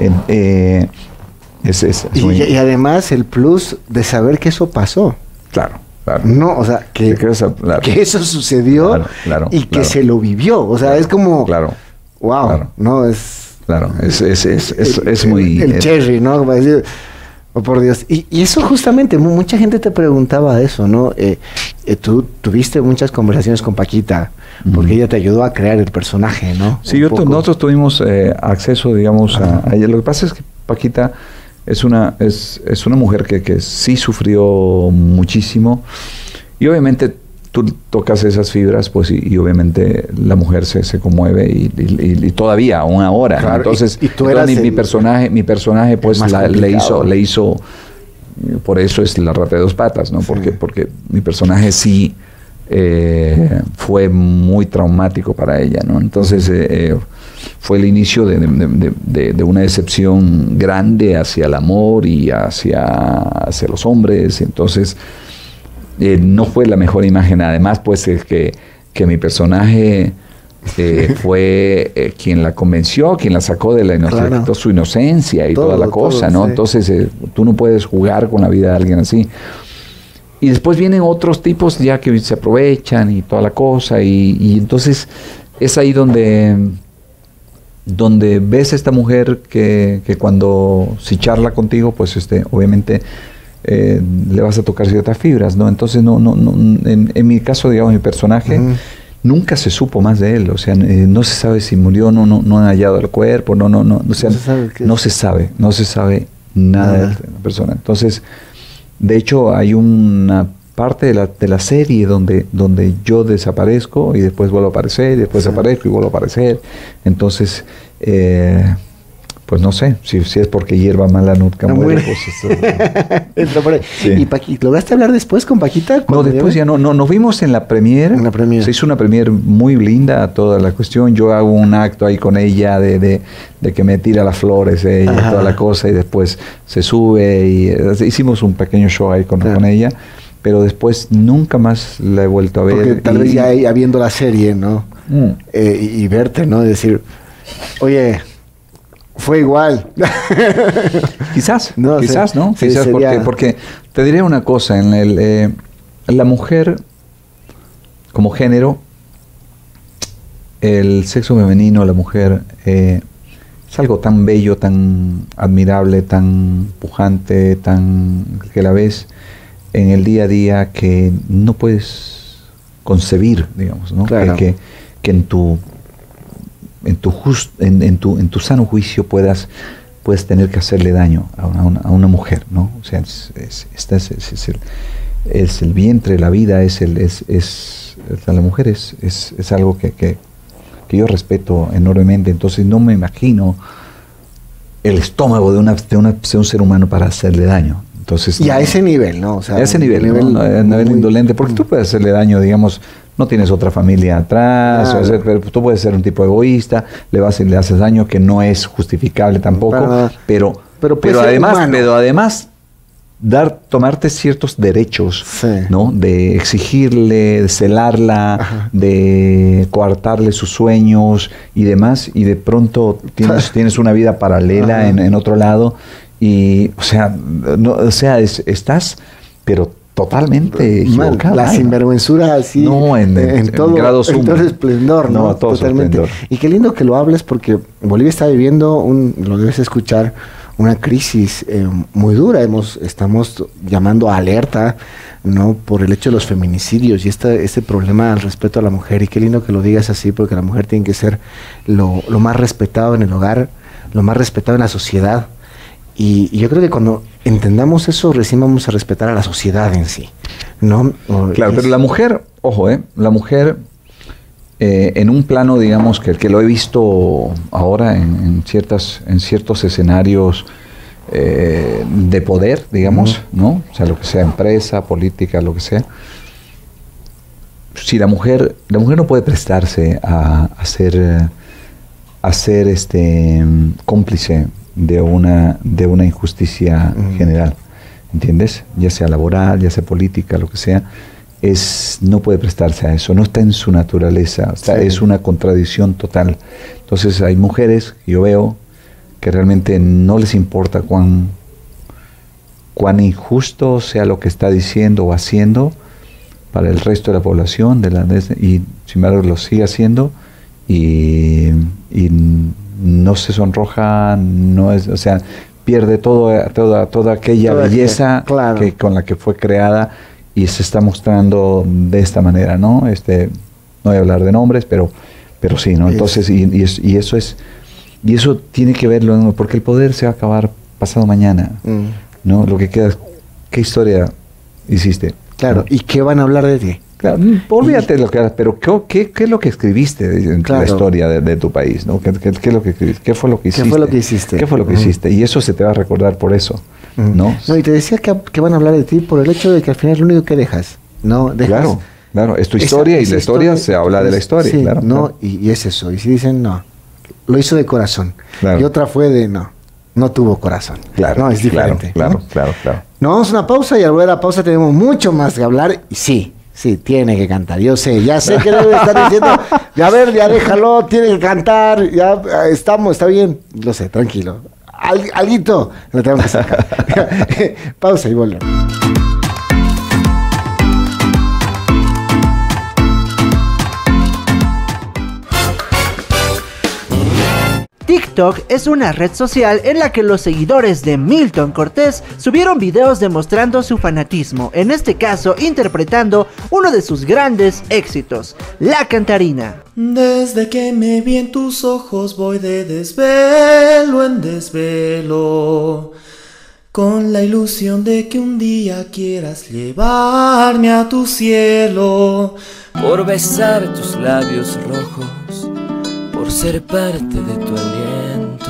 Speaker 1: claro. Y además el plus de saber que eso pasó.
Speaker 3: Claro.
Speaker 1: No, o sea, que eso sucedió y que se lo vivió. O sea, es como...
Speaker 3: Claro.
Speaker 1: Wow, claro. No, es...
Speaker 3: Claro, es muy...
Speaker 1: El cherry, ¿no? Oh, por Dios. Y eso justamente, mucha gente te preguntaba eso, ¿no? Tú tuviste muchas conversaciones con Paquita, porque ella te ayudó a crear el personaje, ¿no?
Speaker 3: Sí, nosotros tuvimos acceso, digamos, a ella. Lo que pasa es que Paquita es una mujer que sí sufrió muchísimo. Y obviamente tú tocas esas fibras, pues, y obviamente la mujer se conmueve y todavía, aún ahora.
Speaker 1: Claro,
Speaker 3: entonces,
Speaker 1: tú eras
Speaker 3: mi personaje, pues, le hizo, por eso es la rata de dos patas, ¿no? Sí. Porque mi personaje sí fue muy traumático para ella, ¿no? Entonces, fue el inicio de una decepción grande hacia el amor y hacia los hombres. Entonces, no fue la mejor imagen. Además, pues, que mi personaje fue quien la convenció, quien la sacó de su inocencia y toda la cosa, ¿no? Sí. Entonces, tú no puedes jugar con la vida de alguien así. Y después vienen otros tipos ya que se aprovechan y toda la cosa, y entonces es ahí donde ves a esta mujer que cuando si charla contigo, pues obviamente le vas a tocar ciertas fibras, ¿no? Entonces, en mi caso, digamos, mi personaje, nunca se supo más de él, o sea, no se sabe si murió, no han hallado el cuerpo, o sea, no se sabe nada de la persona. Entonces, de hecho, hay una parte de la serie donde yo desaparezco y después vuelvo a aparecer, y después aparezco y vuelvo a aparecer. Entonces, pues no sé, si es porque hierba mala nunca muere. Pues
Speaker 1: entra por ahí. Sí. ¿Y lograste hablar después con Paquita?
Speaker 3: No, después ya no. Nos vimos en la premiere.
Speaker 1: En la premiere.
Speaker 3: Se hizo una premiere muy linda toda la cuestión. Yo hago un acto ahí con ella de que me tira las flores, ella, toda la cosa, y después se sube y hicimos un pequeño show ahí con ella. Pero después nunca más la he vuelto a ver.
Speaker 1: Porque tal vez ya viendo la serie, ¿no? Y verte, ¿no? Decir, oye, fue igual.
Speaker 3: Quizás,
Speaker 1: ¿no?
Speaker 3: Quizás
Speaker 1: sería...
Speaker 3: porque te diré una cosa, la mujer como género, el sexo femenino, la mujer, es algo tan bello, tan admirable, tan pujante, que la ves en el día a día que no puedes concebir, digamos, ¿no?
Speaker 1: Claro.
Speaker 3: Que en tu sano juicio puedas tener que hacerle daño a una mujer, ¿no? O sea, es el vientre, la vida, la mujer es algo que yo respeto enormemente. Entonces no me imagino el estómago de un ser humano para hacerle daño. Entonces,
Speaker 1: y a ese nivel, ¿no? O sea,
Speaker 3: a ese nivel, ¿no? A nivel indolente, porque tú puedes hacerle daño, digamos, no tienes otra familia atrás, o sea, pero tú puedes ser un tipo egoísta, le haces daño que no es justificable tampoco, pero además tomarte ciertos derechos, ¿no? De exigirle, de celarla, de coartarle sus sueños y demás, y de pronto tienes una vida paralela en otro lado. Y, estás, pero totalmente equivocado.
Speaker 1: La sinvergüenzura así,
Speaker 3: no, en todo
Speaker 1: esplendor, ¿no?
Speaker 3: No, todo totalmente. Esplendor.
Speaker 1: Y qué lindo que lo hables, porque Bolivia está viviendo, lo debes escuchar, una crisis muy dura. Estamos llamando a alerta, ¿no? Por el hecho de los feminicidios y este problema al respeto a la mujer. Y qué lindo que lo digas así, porque la mujer tiene que ser lo más respetado en el hogar, lo más respetado en la sociedad. Y yo creo que cuando entendamos eso, recién vamos a respetar a la sociedad en sí, ¿no?
Speaker 3: Claro, pero la mujer, ojo, la mujer, en un plano, digamos, que lo he visto ahora en ciertos escenarios de poder, digamos, ¿no? O sea, lo que sea empresa, política, lo que sea. Si la mujer no puede prestarse a ser cómplice de una injusticia general, ¿entiendes? Ya sea laboral, ya sea política, lo que sea, no puede prestarse a eso, no está en su naturaleza, es una contradicción total. Entonces hay mujeres que yo veo que realmente no les importa cuán injusto sea lo que está diciendo o haciendo para el resto de la población, y sin embargo lo sigue haciendo y no se sonroja, pierde toda aquella belleza con la que fue creada y se está mostrando de esta manera, ¿no? No voy a hablar de nombres, pero sí, ¿no? Entonces, y eso tiene que verlo, porque el poder se va a acabar pasado mañana, ¿no? Lo que queda es, ¿qué historia hiciste?
Speaker 1: Claro,
Speaker 3: ¿no?
Speaker 1: ¿Y qué van a hablar de ti?
Speaker 3: Claro, olvídate de lo que hagas, pero ¿qué es lo que escribiste en la historia de tu país, ¿no? ¿Qué es lo que escribiste? ¿Qué fue lo que hiciste?
Speaker 1: ¿Qué fue lo que hiciste?
Speaker 3: Y eso se te va a recordar por eso, ¿no?
Speaker 1: No, y te decía que van a hablar de ti por el hecho de que al final es lo único que dejas, ¿no?
Speaker 3: Claro, es tu historia y la historia se habla de la historia,
Speaker 1: sí,
Speaker 3: claro.
Speaker 1: ¿no? Claro. Y es eso, y si dicen, no, lo hizo de corazón,
Speaker 3: claro.
Speaker 1: Y otra fue de, no tuvo corazón.
Speaker 3: Claro,
Speaker 1: no, es diferente.
Speaker 3: Claro.
Speaker 1: Nos vamos a una pausa y al volver a la pausa tenemos mucho más que hablar y sí, tiene que cantar. Yo sé que debe estar diciendo, ya déjalo, tiene que cantar, ya está bien. Lo sé, tranquilo. Alguito lo tenemos que sacar. Pausa y volvemos.
Speaker 2: TikTok es una red social en la que los seguidores de Milton Cortés subieron videos demostrando su fanatismo, en este caso interpretando uno de sus grandes éxitos, La Cantarina.
Speaker 4: Desde que me vi en tus ojos voy de desvelo en desvelo, con la ilusión de que un día quieras llevarme a tu cielo, por besar tus labios rojos, por ser parte de tu aliento.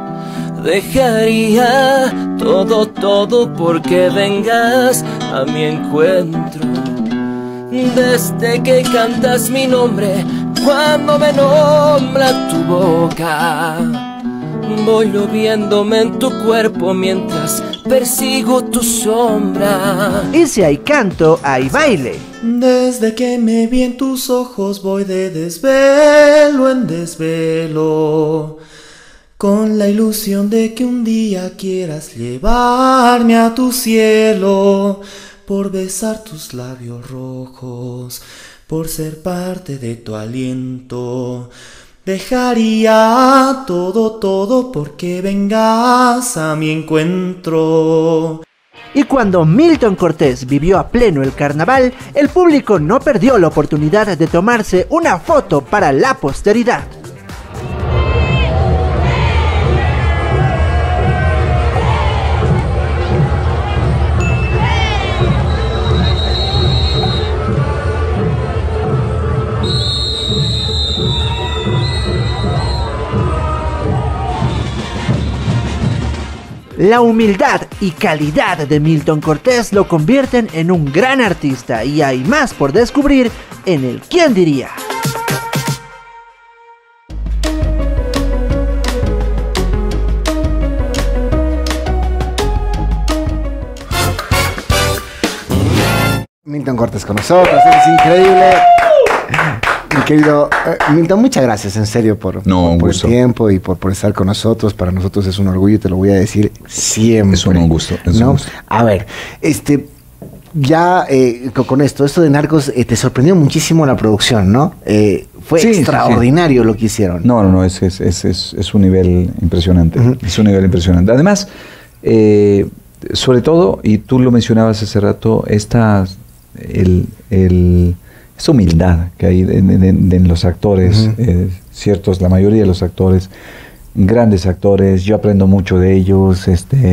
Speaker 4: Dejaría todo porque vengas a mi encuentro. Desde que cantas mi nombre, cuando me nombra tu boca, voy lloviéndome en tu cuerpo mientras persigo tu sombra.
Speaker 2: Y si hay canto, hay baile.
Speaker 4: Desde que me vi en tus ojos voy de desvelo en desvelo, con la ilusión de que un día quieras llevarme a tu cielo, por besar tus labios rojos, por ser parte de tu aliento. Dejaría todo porque vengas a mi encuentro.
Speaker 2: Y cuando Milton Cortés vivió a pleno el carnaval, el público no perdió la oportunidad de tomarse una foto para la posteridad. La humildad y calidad de Milton Cortés lo convierten en un gran artista y hay más por descubrir en el ¿Quién diría?
Speaker 1: Milton Cortés con nosotros, es increíble. Mi querido Milton, muchas gracias en serio por el tiempo y por estar con nosotros. Para nosotros es un orgullo y te lo voy a decir siempre.
Speaker 3: Es un gusto.
Speaker 1: ¿No? Un gusto. A ver, ya con esto de Narcos, te sorprendió muchísimo la producción, ¿no? Fue extraordinario lo que hicieron.
Speaker 3: No, es un nivel impresionante. Es un nivel impresionante. Además, sobre todo, y tú lo mencionabas hace rato, esta humildad que hay en los actores, ciertos, la mayoría de los actores, grandes actores, yo aprendo mucho de ellos,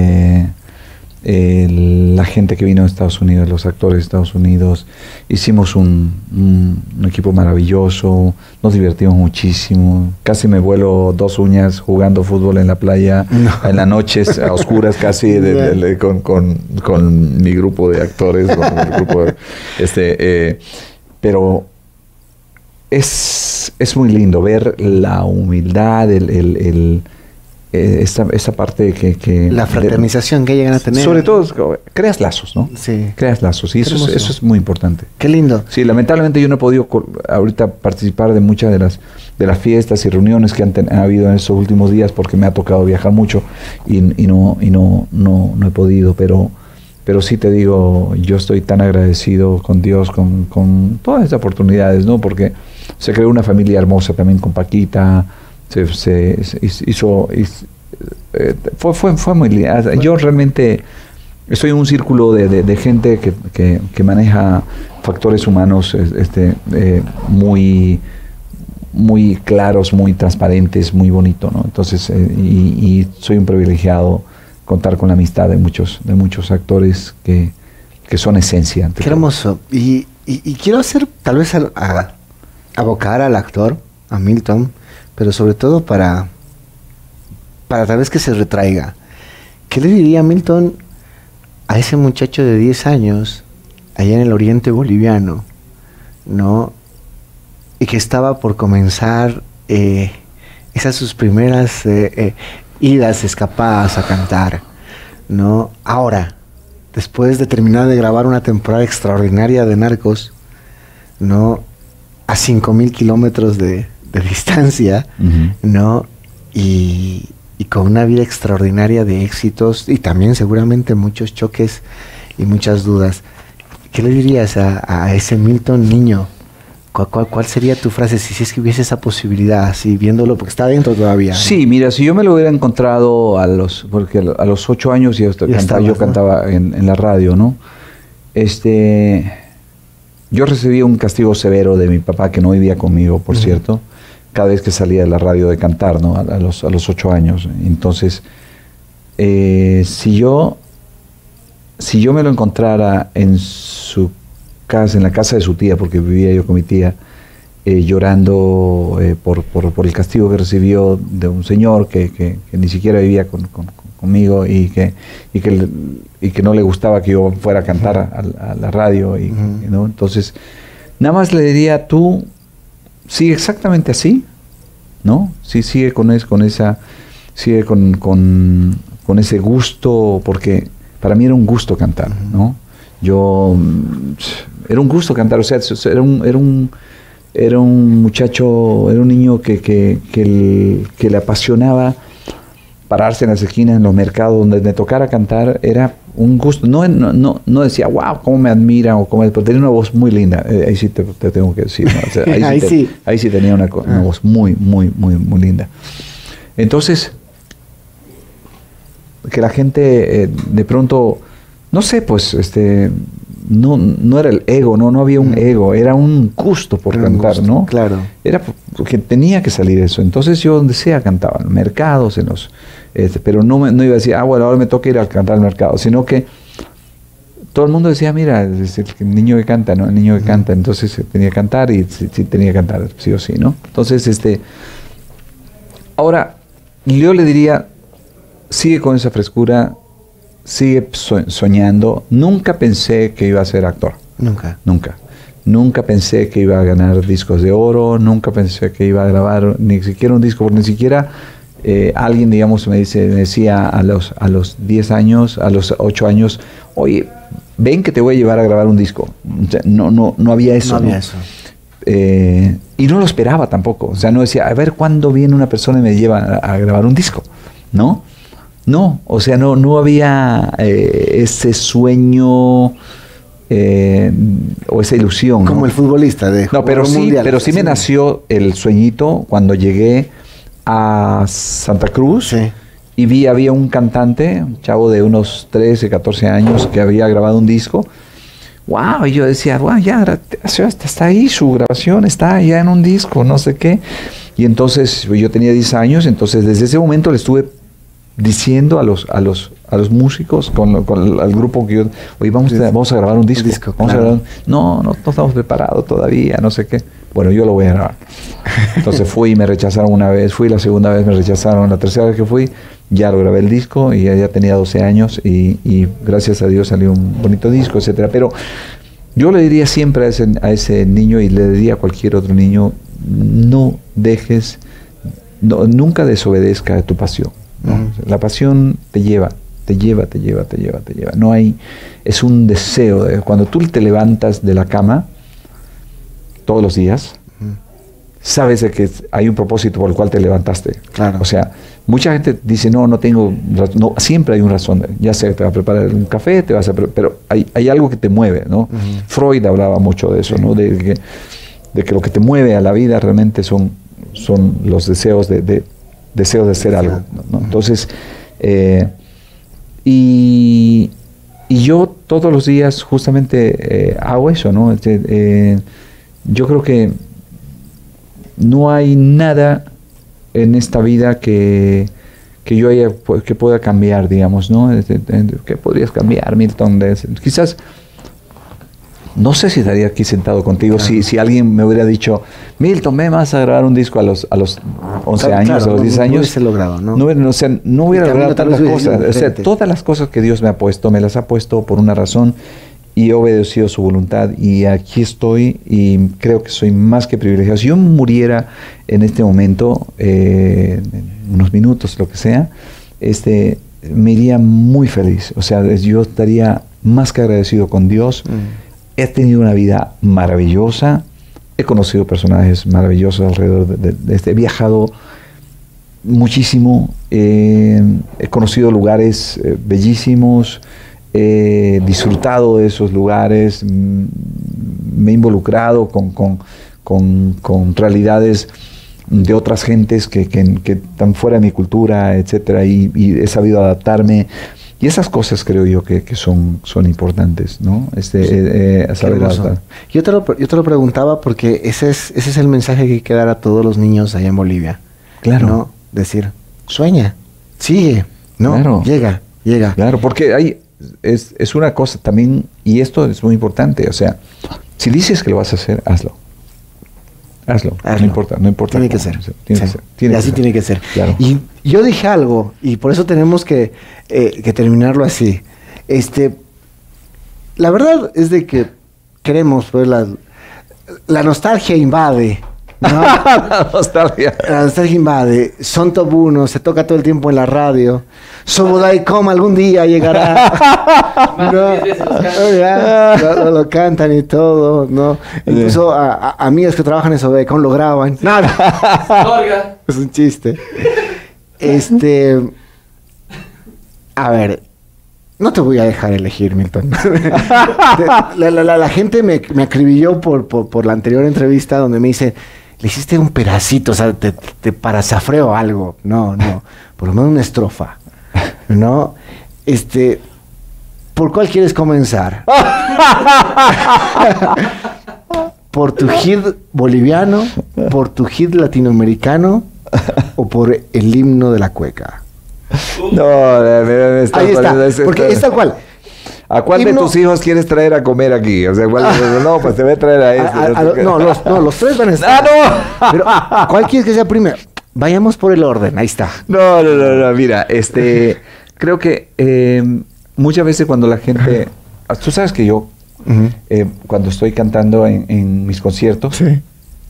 Speaker 3: la gente que vino de Estados Unidos, los actores de Estados Unidos, hicimos un equipo maravilloso, nos divertimos muchísimo, casi me vuelo 2 uñas jugando fútbol en la playa, en las noches a oscuras casi, con mi grupo de actores, con mi grupo pero es muy lindo ver la humildad, esta parte que
Speaker 1: la fraternización que llegan a tener.
Speaker 3: Sobre todo, creas lazos, ¿no?
Speaker 1: Sí.
Speaker 3: Creas lazos, y eso es muy importante.
Speaker 1: Qué lindo.
Speaker 3: Sí, lamentablemente yo no he podido ahorita participar de muchas de las fiestas y reuniones que han habido en estos últimos días porque me ha tocado viajar mucho y no he podido, pero sí te digo, yo estoy tan agradecido con Dios, con todas estas oportunidades, ¿no? Porque se creó una familia hermosa también con Paquita, fue muy lindo. Yo realmente estoy en un círculo de gente que maneja factores humanos muy claros, muy transparentes, muy bonito, ¿no? Entonces, y soy un privilegiado contar con la amistad de muchos actores que son esencia.
Speaker 1: Qué hermoso. Y quiero hacer, tal vez, abocar al actor, a Milton, pero sobre todo para tal vez que se retraiga. ¿Qué le diría Milton a ese muchacho de 10 años, allá en el oriente boliviano, ¿no? Y que estaba por comenzar esas sus primeras idas, escapadas a cantar, ¿no? Ahora, después de terminar de grabar una temporada extraordinaria de Narcos, ¿no? A 5,000 kilómetros de distancia, ¿no? Y con una vida extraordinaria de éxitos y también seguramente muchos choques y muchas dudas. ¿Qué le dirías a ese Milton niño ¿Cuál sería tu frase si es que hubiese esa posibilidad, así viéndolo, porque está adentro todavía?
Speaker 3: Sí, mira, si yo me lo hubiera encontrado porque a los 8 años yo cantaba en la radio, ¿no? Yo recibí un castigo severo de mi papá, que no vivía conmigo, por cierto, cada vez que salía de la radio de cantar, ¿no? A los 8 años. Entonces, si yo me lo encontrara en su casa, en la casa de su tía, porque vivía yo con mi tía, llorando por el castigo que recibió de un señor que ni siquiera vivía conmigo y que no le gustaba que yo fuera a cantar a la radio, ¿no? Entonces, nada más le diría, tú sigue exactamente así, ¿no? Sí, sigue con ese gusto, porque para mí era un gusto cantar, ¿no? Era un gusto cantar, o sea, era un muchacho, era un niño que le apasionaba pararse en las esquinas, en los mercados, donde me tocara cantar, era un gusto. No decía, wow, cómo me admira, pero tenía una voz muy linda. Ahí sí te tengo que decir, ¿no? O sea, ahí sí tenía una voz muy, muy, muy, muy linda. Entonces, que la gente de pronto, no sé, pues, no era el ego, no había un ego, era un gusto por cantar, ¿no?
Speaker 1: Claro.
Speaker 3: Era porque tenía que salir eso. Entonces yo donde sea cantaba, en los mercados, pero no iba a decir, bueno, ahora me toca ir a cantar al mercado, sino que todo el mundo decía, mira, es el niño que canta, ¿no? El niño que canta. Entonces tenía que cantar y sí tenía que cantar, sí o sí, ¿no? Entonces, ahora, yo le diría, sigue con esa frescura, sigue soñando. Nunca pensé que iba a ser actor. Nunca pensé que iba a ganar discos de oro, nunca pensé que iba a grabar ni siquiera un disco, porque ni siquiera alguien, digamos, me decía a los 10 años, a los 8 años, oye, ven que te voy a llevar a grabar un disco. O sea, no había eso. No había eso. Y no lo esperaba tampoco. O sea, no decía, a ver cuándo viene una persona y me lleva a grabar un disco, ¿no? No, o sea, no había ese sueño o esa ilusión.
Speaker 1: Como, ¿no?, el futbolista de
Speaker 3: pero sí me nació el sueñito cuando llegué a Santa Cruz, sí, y había un cantante, un chavo de unos 13, 14 años que había grabado un disco. ¡Wow! Y yo decía, wow, ya está ahí, su grabación está ya en un disco, no sé qué. Y entonces yo tenía 10 años, entonces desde ese momento le estuve diciendo a los músicos, al grupo que yo, oye, vamos a grabar un disco. No estamos preparados todavía, no sé qué. Bueno, yo lo voy a grabar. Entonces fui y me rechazaron una vez, fui la segunda vez, me rechazaron, la tercera vez que fui, ya lo grabé el disco y ya tenía 12 años y gracias a Dios salió un bonito disco, etcétera. Pero yo le diría siempre a ese niño, y le diría a cualquier otro niño, nunca desobedezca a tu pasión, ¿no? La pasión te lleva. No hay, es un deseo. Cuando tú te levantas de la cama todos los días, sabes de que hay un propósito por el cual te levantaste.
Speaker 1: Claro.
Speaker 3: O sea, mucha gente dice, no tengo razón. No, siempre hay una razón. Ya sea, te vas a preparar un café, pero hay algo que te mueve, ¿no? Freud hablaba mucho de eso, ¿no? De que lo que te mueve a la vida realmente son los deseos de hacer algo, ¿no? Entonces, y yo todos los días justamente hago eso, ¿no? Yo creo que no hay nada en esta vida que pueda cambiar, digamos, ¿no? ¿Qué podrías cambiar, Milton? Quizás, no sé si estaría aquí sentado contigo, claro, si alguien me hubiera dicho, Milton, me vas a grabar un disco a los 11 años, a los 10 años.
Speaker 1: No hubiese logrado, ¿no?
Speaker 3: No hubiera logrado tantas cosas. O sea, todas las cosas que Dios me ha puesto, me las ha puesto por una razón y he obedecido su voluntad y aquí estoy y creo que soy más que privilegiado. Si yo muriera en este momento, en unos minutos, lo que sea, me iría muy feliz. O sea, yo estaría más que agradecido con Dios. He tenido una vida maravillosa, he conocido personajes maravillosos alrededor he viajado muchísimo, he conocido lugares bellísimos, he disfrutado de esos lugares, me he involucrado con realidades de otras gentes que están fuera de mi cultura, etcétera, y he sabido adaptarme. Y esas cosas creo yo que son importantes, ¿no? Saber adaptar.
Speaker 1: Yo te lo preguntaba porque ese es el mensaje que hay que dar a todos los niños allá en Bolivia.
Speaker 3: Claro.
Speaker 1: ¿No? Decir, sueña, sigue, ¿no?
Speaker 3: Claro.
Speaker 1: Llega.
Speaker 3: Claro, porque es una cosa también, y esto es muy importante, o sea, si dices que lo vas a hacer, hazlo. No importa.
Speaker 1: Tiene que ser. Tiene que ser.
Speaker 3: Claro.
Speaker 1: Y yo dije algo, y por eso tenemos que terminarlo así. La verdad es de que queremos, pues, la nostalgia invade. ¿No?
Speaker 3: La nostalgia
Speaker 1: invade. Son top 1, se toca todo el tiempo en la radio. Sobodai.com algún día llegará. ¿No? Lo cantan y todo, ¿no? Incluso a amigas que trabajan en Sobodai.com lo graban. Nada. Es un chiste. A ver, no te voy a dejar elegir, Milton. La gente me acribilló por la anterior entrevista donde me dice, le hiciste un pedacito, o sea, te parasafreo algo. No, por lo menos una estrofa, ¿no? ¿Por cuál quieres comenzar? ¿Por tu hit boliviano? ¿Por tu hit latinoamericano? ¿O por el himno de la cueca?
Speaker 3: No,
Speaker 1: ahí está, porque es tal cual.
Speaker 3: ¿A cuál de tus hijos quieres traer a comer aquí? O sea, no, pues te voy a traer a este.
Speaker 1: Los tres van a estar. ¡Ah, no! Pero, ¿cuál quieres que sea primero? Vayamos por el orden, ahí está.
Speaker 3: No, mira, creo que muchas veces cuando la gente... Tú sabes que yo, cuando estoy cantando en mis conciertos,
Speaker 1: sí.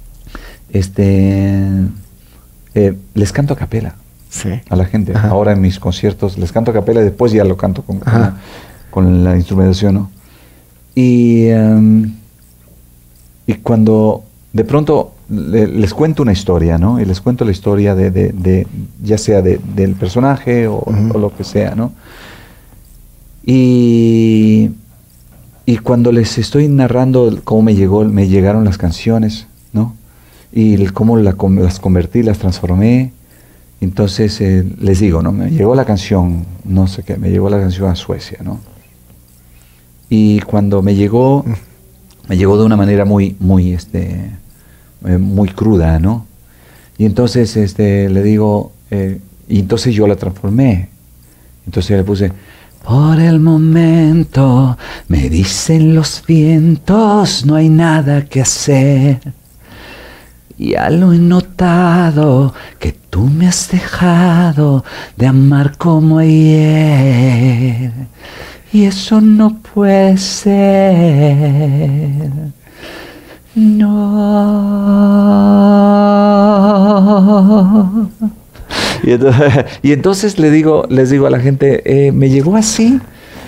Speaker 3: Les canto a capela,
Speaker 1: sí,
Speaker 3: a la gente.
Speaker 1: Ajá.
Speaker 3: Ahora en mis conciertos les canto a capela y después ya lo canto con la instrumentación, ¿no? Y cuando de pronto les cuento una historia, ¿no? Y les cuento la historia de ya sea del personaje o lo que sea, ¿no? Y cuando les estoy narrando cómo me llegaron las canciones, ¿no? Y cómo las convertí, las transformé. Entonces les digo, ¿no? Me llegó la canción, no sé qué, me llegó la canción a Suecia, ¿no? Y cuando me llegó de una manera muy cruda, ¿no? Y entonces le digo, y entonces yo la transformé. Entonces le puse, por el momento me dicen los vientos, no hay nada que hacer. Ya lo he notado, que tú me has dejado de amar como ayer. Y eso no puede ser. No. Y entonces les digo a la gente, me llegó así.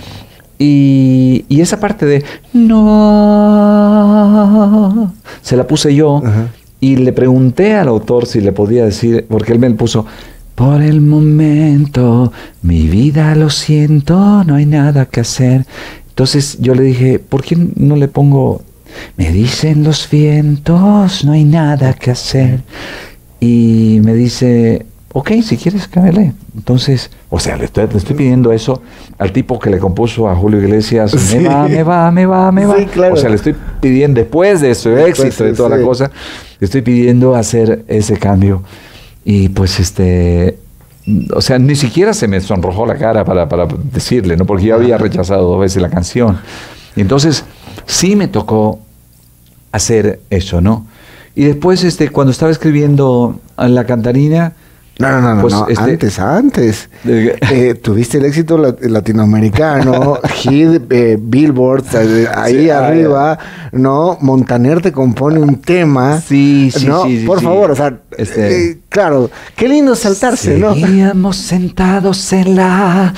Speaker 3: Y esa parte de no se la puse yo.
Speaker 1: Ajá.
Speaker 3: Y le pregunté al autor si le podía decir, porque él me puso, por el momento, mi vida lo siento, no hay nada que hacer. Entonces yo le dije, ¿por qué no le pongo, me dicen los vientos, no hay nada que hacer? Y me dice, ok, si quieres, cámbiale. Entonces, o sea, le estoy pidiendo eso al tipo que le compuso a Julio Iglesias, sí. me va.
Speaker 1: Sí, claro.
Speaker 3: O sea, le estoy pidiendo, después de su éxito y toda la cosa, le estoy pidiendo hacer ese cambio. Y pues o sea, ni siquiera se me sonrojó la cara para decirle, ¿no? Porque yo había rechazado 2 veces la canción. Y entonces, sí me tocó hacer eso, ¿no? Y después, cuando estaba escribiendo La Cantarina,
Speaker 1: No, pues antes. Tuviste el éxito latinoamericano, hit, Billboard, ahí arriba, ¿no? Montaner te compone un tema.
Speaker 3: Sí,
Speaker 1: ¿no? Por favor, o sea, claro, qué lindo saltarse, ¿no?
Speaker 3: Seguíamos sentados en la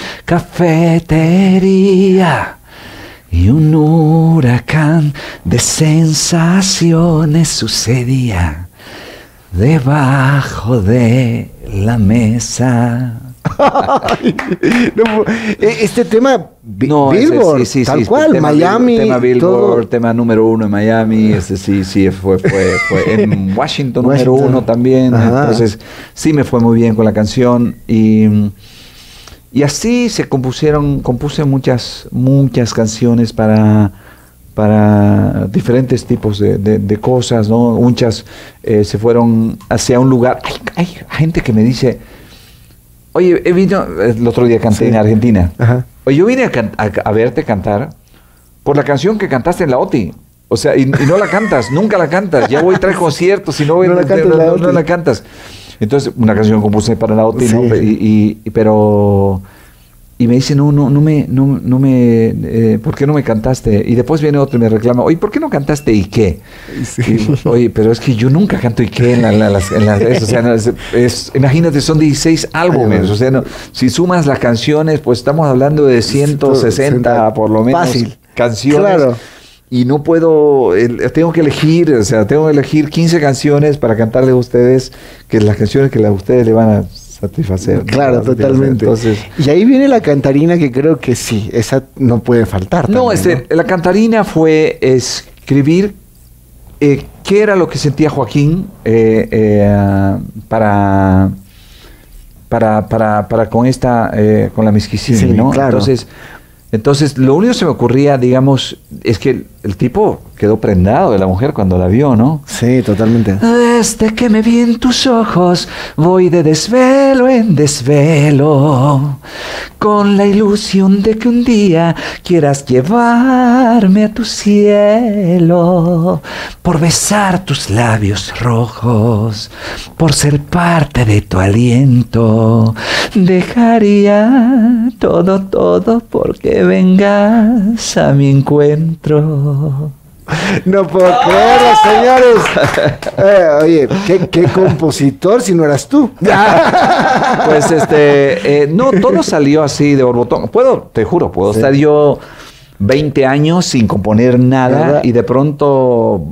Speaker 3: cafetería y un huracán de sensaciones sucedía debajo de la mesa.
Speaker 1: No, este tema,
Speaker 3: No,
Speaker 1: Billboard,
Speaker 3: sí,
Speaker 1: tal
Speaker 3: sí,
Speaker 1: cual,
Speaker 3: tema
Speaker 1: Miami.
Speaker 3: Tema Billboard,
Speaker 1: todo.
Speaker 3: tema número 1 en Miami, sí, fue en Washington número 1 también.
Speaker 1: Ajá.
Speaker 3: Entonces, sí me fue muy bien con la canción y así se compuse muchas canciones para diferentes tipos de cosas, ¿no? Muchas se fueron hacia un lugar. Hay gente que me dice, oye, el otro día canté en Argentina.
Speaker 1: Ajá.
Speaker 3: Oye, yo vine a verte cantar por la canción que cantaste en la OTI. O sea, y no la cantas, nunca la cantas. Ya voy 3 conciertos y no la cantas. Entonces, una canción compuse para la OTI,
Speaker 1: Sí.
Speaker 3: ¿no? Pero... Y me dice, ¿por qué no me cantaste? Y después viene otro y me reclama, oye, ¿por qué no cantaste y qué?
Speaker 1: Sí.
Speaker 3: Y, oye, pero es que yo nunca canto y qué en las o sea, no, imagínate, son 16 álbumes, o sea, no, si sumas las canciones, pues estamos hablando de 160 por lo menos
Speaker 1: Fácil.
Speaker 3: canciones.
Speaker 1: Claro.
Speaker 3: Y no puedo, tengo que elegir 15 canciones para cantarle a ustedes, que las canciones que a ustedes le van a satisfacer.
Speaker 1: Claro, totalmente.
Speaker 3: Entonces,
Speaker 1: y ahí viene la cantarina que creo que sí, esa no puede faltar.
Speaker 3: no,
Speaker 1: también,
Speaker 3: la cantarina fue escribir qué era lo que sentía Joaquín para con esta, con la Misquicini,
Speaker 1: Sí,
Speaker 3: ¿no?
Speaker 1: claro.
Speaker 3: Entonces, lo único que se me ocurría, digamos, es que el tipo quedó prendado de la mujer cuando la vio, ¿no?
Speaker 1: Sí, totalmente.
Speaker 3: Desde que me vi en tus ojos, voy de desvelo en desvelo, con la ilusión de que un día quieras llevarme a tu cielo, por besar tus labios rojos, por ser parte de tu aliento, dejaría todo porque vengas a mi encuentro.
Speaker 1: No puedo creerlo, señores. Oye, ¿qué compositor si no eras tú?
Speaker 3: Pues no, todo salió así de borbotón. Te juro, puedo
Speaker 1: Sí.
Speaker 3: estar yo 20 años sin componer nada
Speaker 1: ¿Verdad?
Speaker 3: y de pronto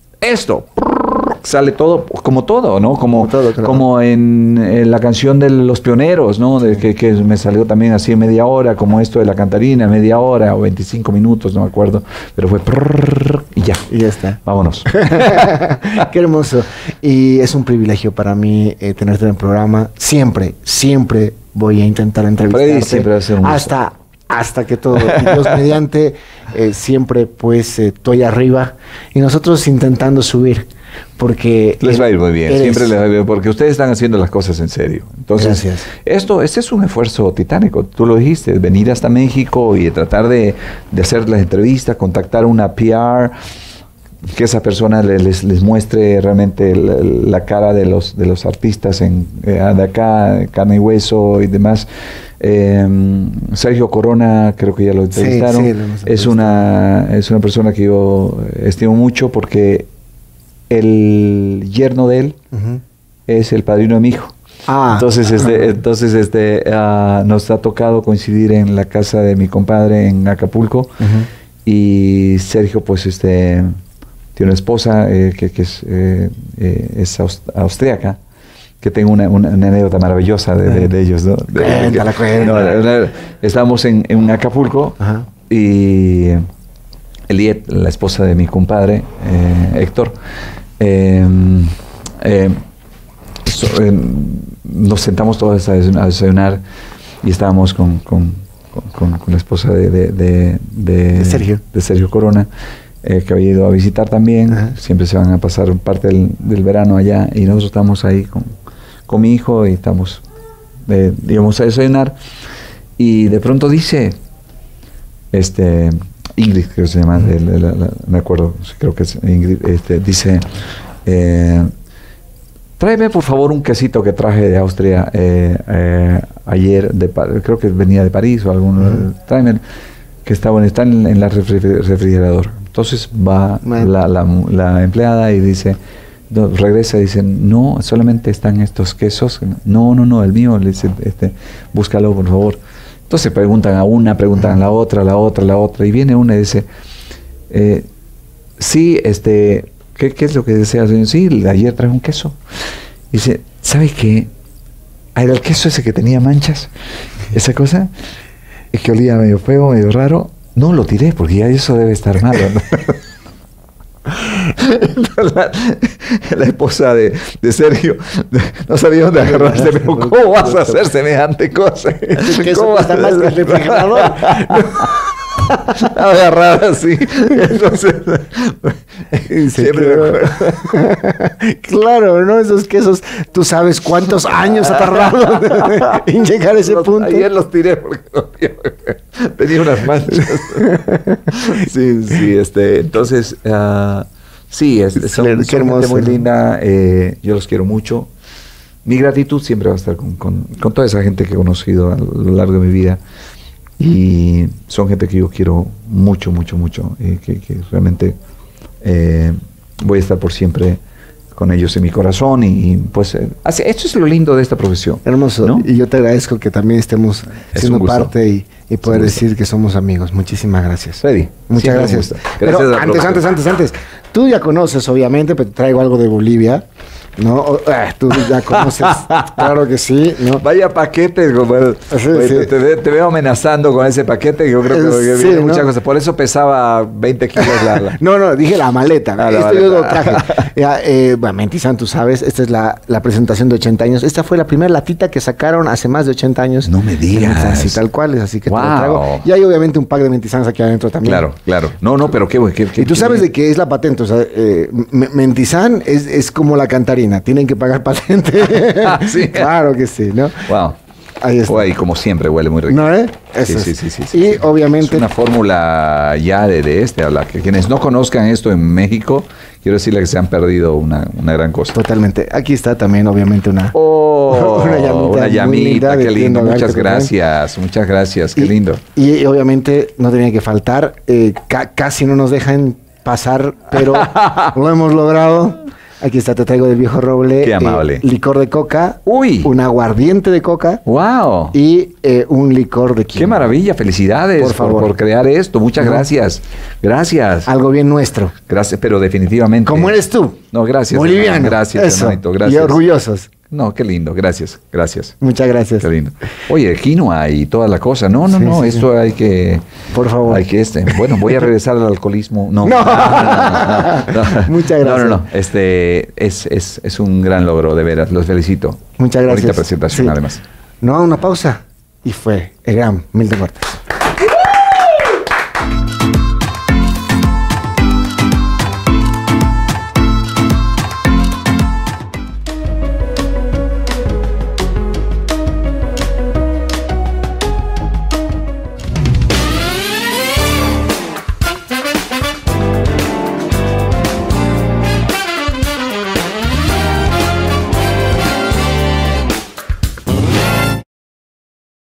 Speaker 3: sale todo, como todo, ¿no? Como
Speaker 1: todo, claro.
Speaker 3: como en la canción de Los Pioneros, ¿no? Que me salió también así en media hora, como esto de la cantarina, media hora o 25 minutos, no me acuerdo, pero fue y ya.
Speaker 1: Y ya está.
Speaker 3: Vámonos.
Speaker 1: Qué hermoso. Y es un privilegio para mí tenerte en el programa. Siempre voy a intentar entrevistarte.
Speaker 3: Freddy, siempre va a ser un gusto.
Speaker 1: Hasta que todo, y Dios mediante, siempre pues estoy arriba y nosotros intentando subir, porque
Speaker 3: Les va a ir muy bien, siempre les va a ir bien, porque ustedes están haciendo las cosas en serio. Entonces,
Speaker 1: Gracias.
Speaker 3: este es un esfuerzo titánico, tú lo dijiste, venir hasta México y tratar de hacer las entrevistas, contactar una PR, que esa persona les muestre realmente la cara de los artistas de acá, carne y hueso y demás. Sergio Corona, creo que ya lo entrevistaron.
Speaker 1: Sí, lo hemos
Speaker 3: es una persona que yo estimo mucho porque el yerno de él
Speaker 1: Ujú.
Speaker 3: es el padrino de mi hijo. Entonces, nos ha tocado coincidir en la casa de mi compadre en Acapulco.
Speaker 1: Ujú.
Speaker 3: Y Sergio, pues, tiene una esposa que es austriaca, que tengo una anécdota maravillosa de ellos, ¿no?
Speaker 1: Cuéntala.
Speaker 3: Estábamos en Acapulco.
Speaker 1: Ajá.
Speaker 3: Y Eliet, la esposa de mi compadre, Héctor, nos sentamos todos a desayunar y estábamos con la esposa de Sergio Corona, que había ido a visitar también.
Speaker 1: Ajá.
Speaker 3: Siempre se van a pasar parte del verano allá y nosotros estamos ahí con mi hijo y estamos, íbamos a desayunar y de pronto dice, Ingrid, creo que se llama, me acuerdo, creo que es Ingrid, dice, tráeme por favor un quesito que traje de Austria ayer, creo que venía de París o alguno, tráeme, que está en el refrigerador. Entonces va la empleada y dice, regresa y dice, no, solamente están estos quesos. No, el mío, le dice, búscalo por favor. Entonces preguntan a una, preguntan a la otra, y viene una y dice, sí, ¿qué es lo que desea, señor? Sí, ayer traje un queso. Dice, ¿sabe qué? Era el queso ese que tenía manchas, esa cosa, es que olía medio feo, medio raro. No lo tiré porque ya eso debe estar malo, ¿no? La esposa de Sergio no sabía dónde agarrarse, pero ¿cómo vas a hacer semejante cosa?
Speaker 1: ¿Cómo vas a más que el refrigerador?
Speaker 3: Agarrada así. Entonces, siempre me acuerdo.
Speaker 1: Claro, ¿no? Esos quesos, tú sabes cuántos años ha tardado en llegar a ese punto.
Speaker 3: Ayer los tiré porque tenía unas manchas. Sí, entonces, sí, son
Speaker 1: qué hermoso,
Speaker 3: gente muy
Speaker 1: ¿no?
Speaker 3: linda. Yo los quiero mucho. Mi gratitud siempre va a estar con toda esa gente que he conocido a lo largo de mi vida. Y son gente que yo quiero mucho, mucho, mucho. Que realmente voy a estar por siempre con ellos en mi corazón. Y pues, esto es lo lindo de esta profesión.
Speaker 1: Hermoso,
Speaker 3: ¿no?
Speaker 1: y yo te agradezco que también estemos
Speaker 3: Es
Speaker 1: siendo
Speaker 3: un gusto.
Speaker 1: parte y poder decir que somos amigos. Muchísimas gracias.
Speaker 3: Freddy,
Speaker 1: Muchas
Speaker 3: siempre un
Speaker 1: gracias.
Speaker 3: gusto.
Speaker 1: Pero
Speaker 3: Gracias a la producción.
Speaker 1: antes. Tú ya conoces, obviamente, pero te traigo algo de Bolivia, ¿no? Tú ya conoces, claro que sí, ¿no?
Speaker 3: Vaya paquete, compadre.
Speaker 1: Sí,
Speaker 3: Oye,
Speaker 1: sí.
Speaker 3: Te veo amenazando con ese paquete. Yo creo que
Speaker 1: Sí,
Speaker 3: viene
Speaker 1: ¿no?
Speaker 3: muchas cosas. Por eso pesaba 20 kilos la...
Speaker 1: No, dije la maleta.
Speaker 3: Ah, la
Speaker 1: Esto yo lo
Speaker 3: maleta.
Speaker 1: traje. Ya, bueno, Mentizán, tú sabes, esta es la presentación de 80 años. Esta fue la primera latita que sacaron hace más de 80 años.
Speaker 3: No me digas.
Speaker 1: Así tal cual es, así que te lo
Speaker 3: Wow.
Speaker 1: traigo. Y hay obviamente un pack de Mentizans aquí adentro también.
Speaker 3: Claro. No, pero qué bueno.
Speaker 1: Y tú sabes de qué es la patente, o sea, Mentizán es como la cantarina, tienen que pagar patente.
Speaker 3: Sí.
Speaker 1: Claro que sí, ¿no?
Speaker 3: Wow.
Speaker 1: Ahí está.
Speaker 3: Guay, como siempre, huele muy rico.
Speaker 1: ¿No, eh?
Speaker 3: Sí,
Speaker 1: Eso
Speaker 3: sí,
Speaker 1: es.
Speaker 3: sí.
Speaker 1: Y obviamente...
Speaker 3: Es una fórmula ya a la que quienes no conozcan esto en México, quiero decirle que se han perdido una gran cosa.
Speaker 1: Totalmente. Aquí está también, obviamente, una...
Speaker 3: Oh,
Speaker 1: Una llamita muy linda
Speaker 3: qué
Speaker 1: de
Speaker 3: lindo.
Speaker 1: Tienda Hogar
Speaker 3: Muchas
Speaker 1: que te
Speaker 3: gracias, qué
Speaker 1: Y-
Speaker 3: lindo.
Speaker 1: Y obviamente no tenía que faltar, casi no nos dejan pasar, pero lo hemos logrado. Aquí está, te traigo del Viejo Roble.
Speaker 3: Qué amable.
Speaker 1: Licor de coca.
Speaker 3: Uy.
Speaker 1: Un aguardiente de coca.
Speaker 3: Wow.
Speaker 1: Y un licor de quinoa.
Speaker 3: Qué maravilla, felicidades
Speaker 1: Por favor.
Speaker 3: por crear esto. Muchas
Speaker 1: No.
Speaker 3: gracias. Gracias.
Speaker 1: Algo bien nuestro.
Speaker 3: Gracias, pero definitivamente.
Speaker 1: Como eres tú.
Speaker 3: No, gracias.
Speaker 1: Boliviano.
Speaker 3: Hermano. Gracias,
Speaker 1: Eso.
Speaker 3: hermanito.
Speaker 1: Y
Speaker 3: Gracias.
Speaker 1: orgullosos.
Speaker 3: No, qué lindo. Gracias.
Speaker 1: Muchas gracias.
Speaker 3: Qué lindo. Oye, quinoa y toda la cosa. No,
Speaker 1: Sí, sí,
Speaker 3: esto
Speaker 1: sí.
Speaker 3: hay que...
Speaker 1: Por favor.
Speaker 3: Hay que Bueno, voy a regresar al alcoholismo. No.
Speaker 1: No.
Speaker 3: No.
Speaker 1: Muchas gracias.
Speaker 3: No. Es un gran logro, de veras. Los felicito.
Speaker 1: Muchas gracias.
Speaker 3: Bonita presentación,
Speaker 1: Sí.
Speaker 3: además.
Speaker 1: No, una pausa. Y fue el gran Milton Cortés.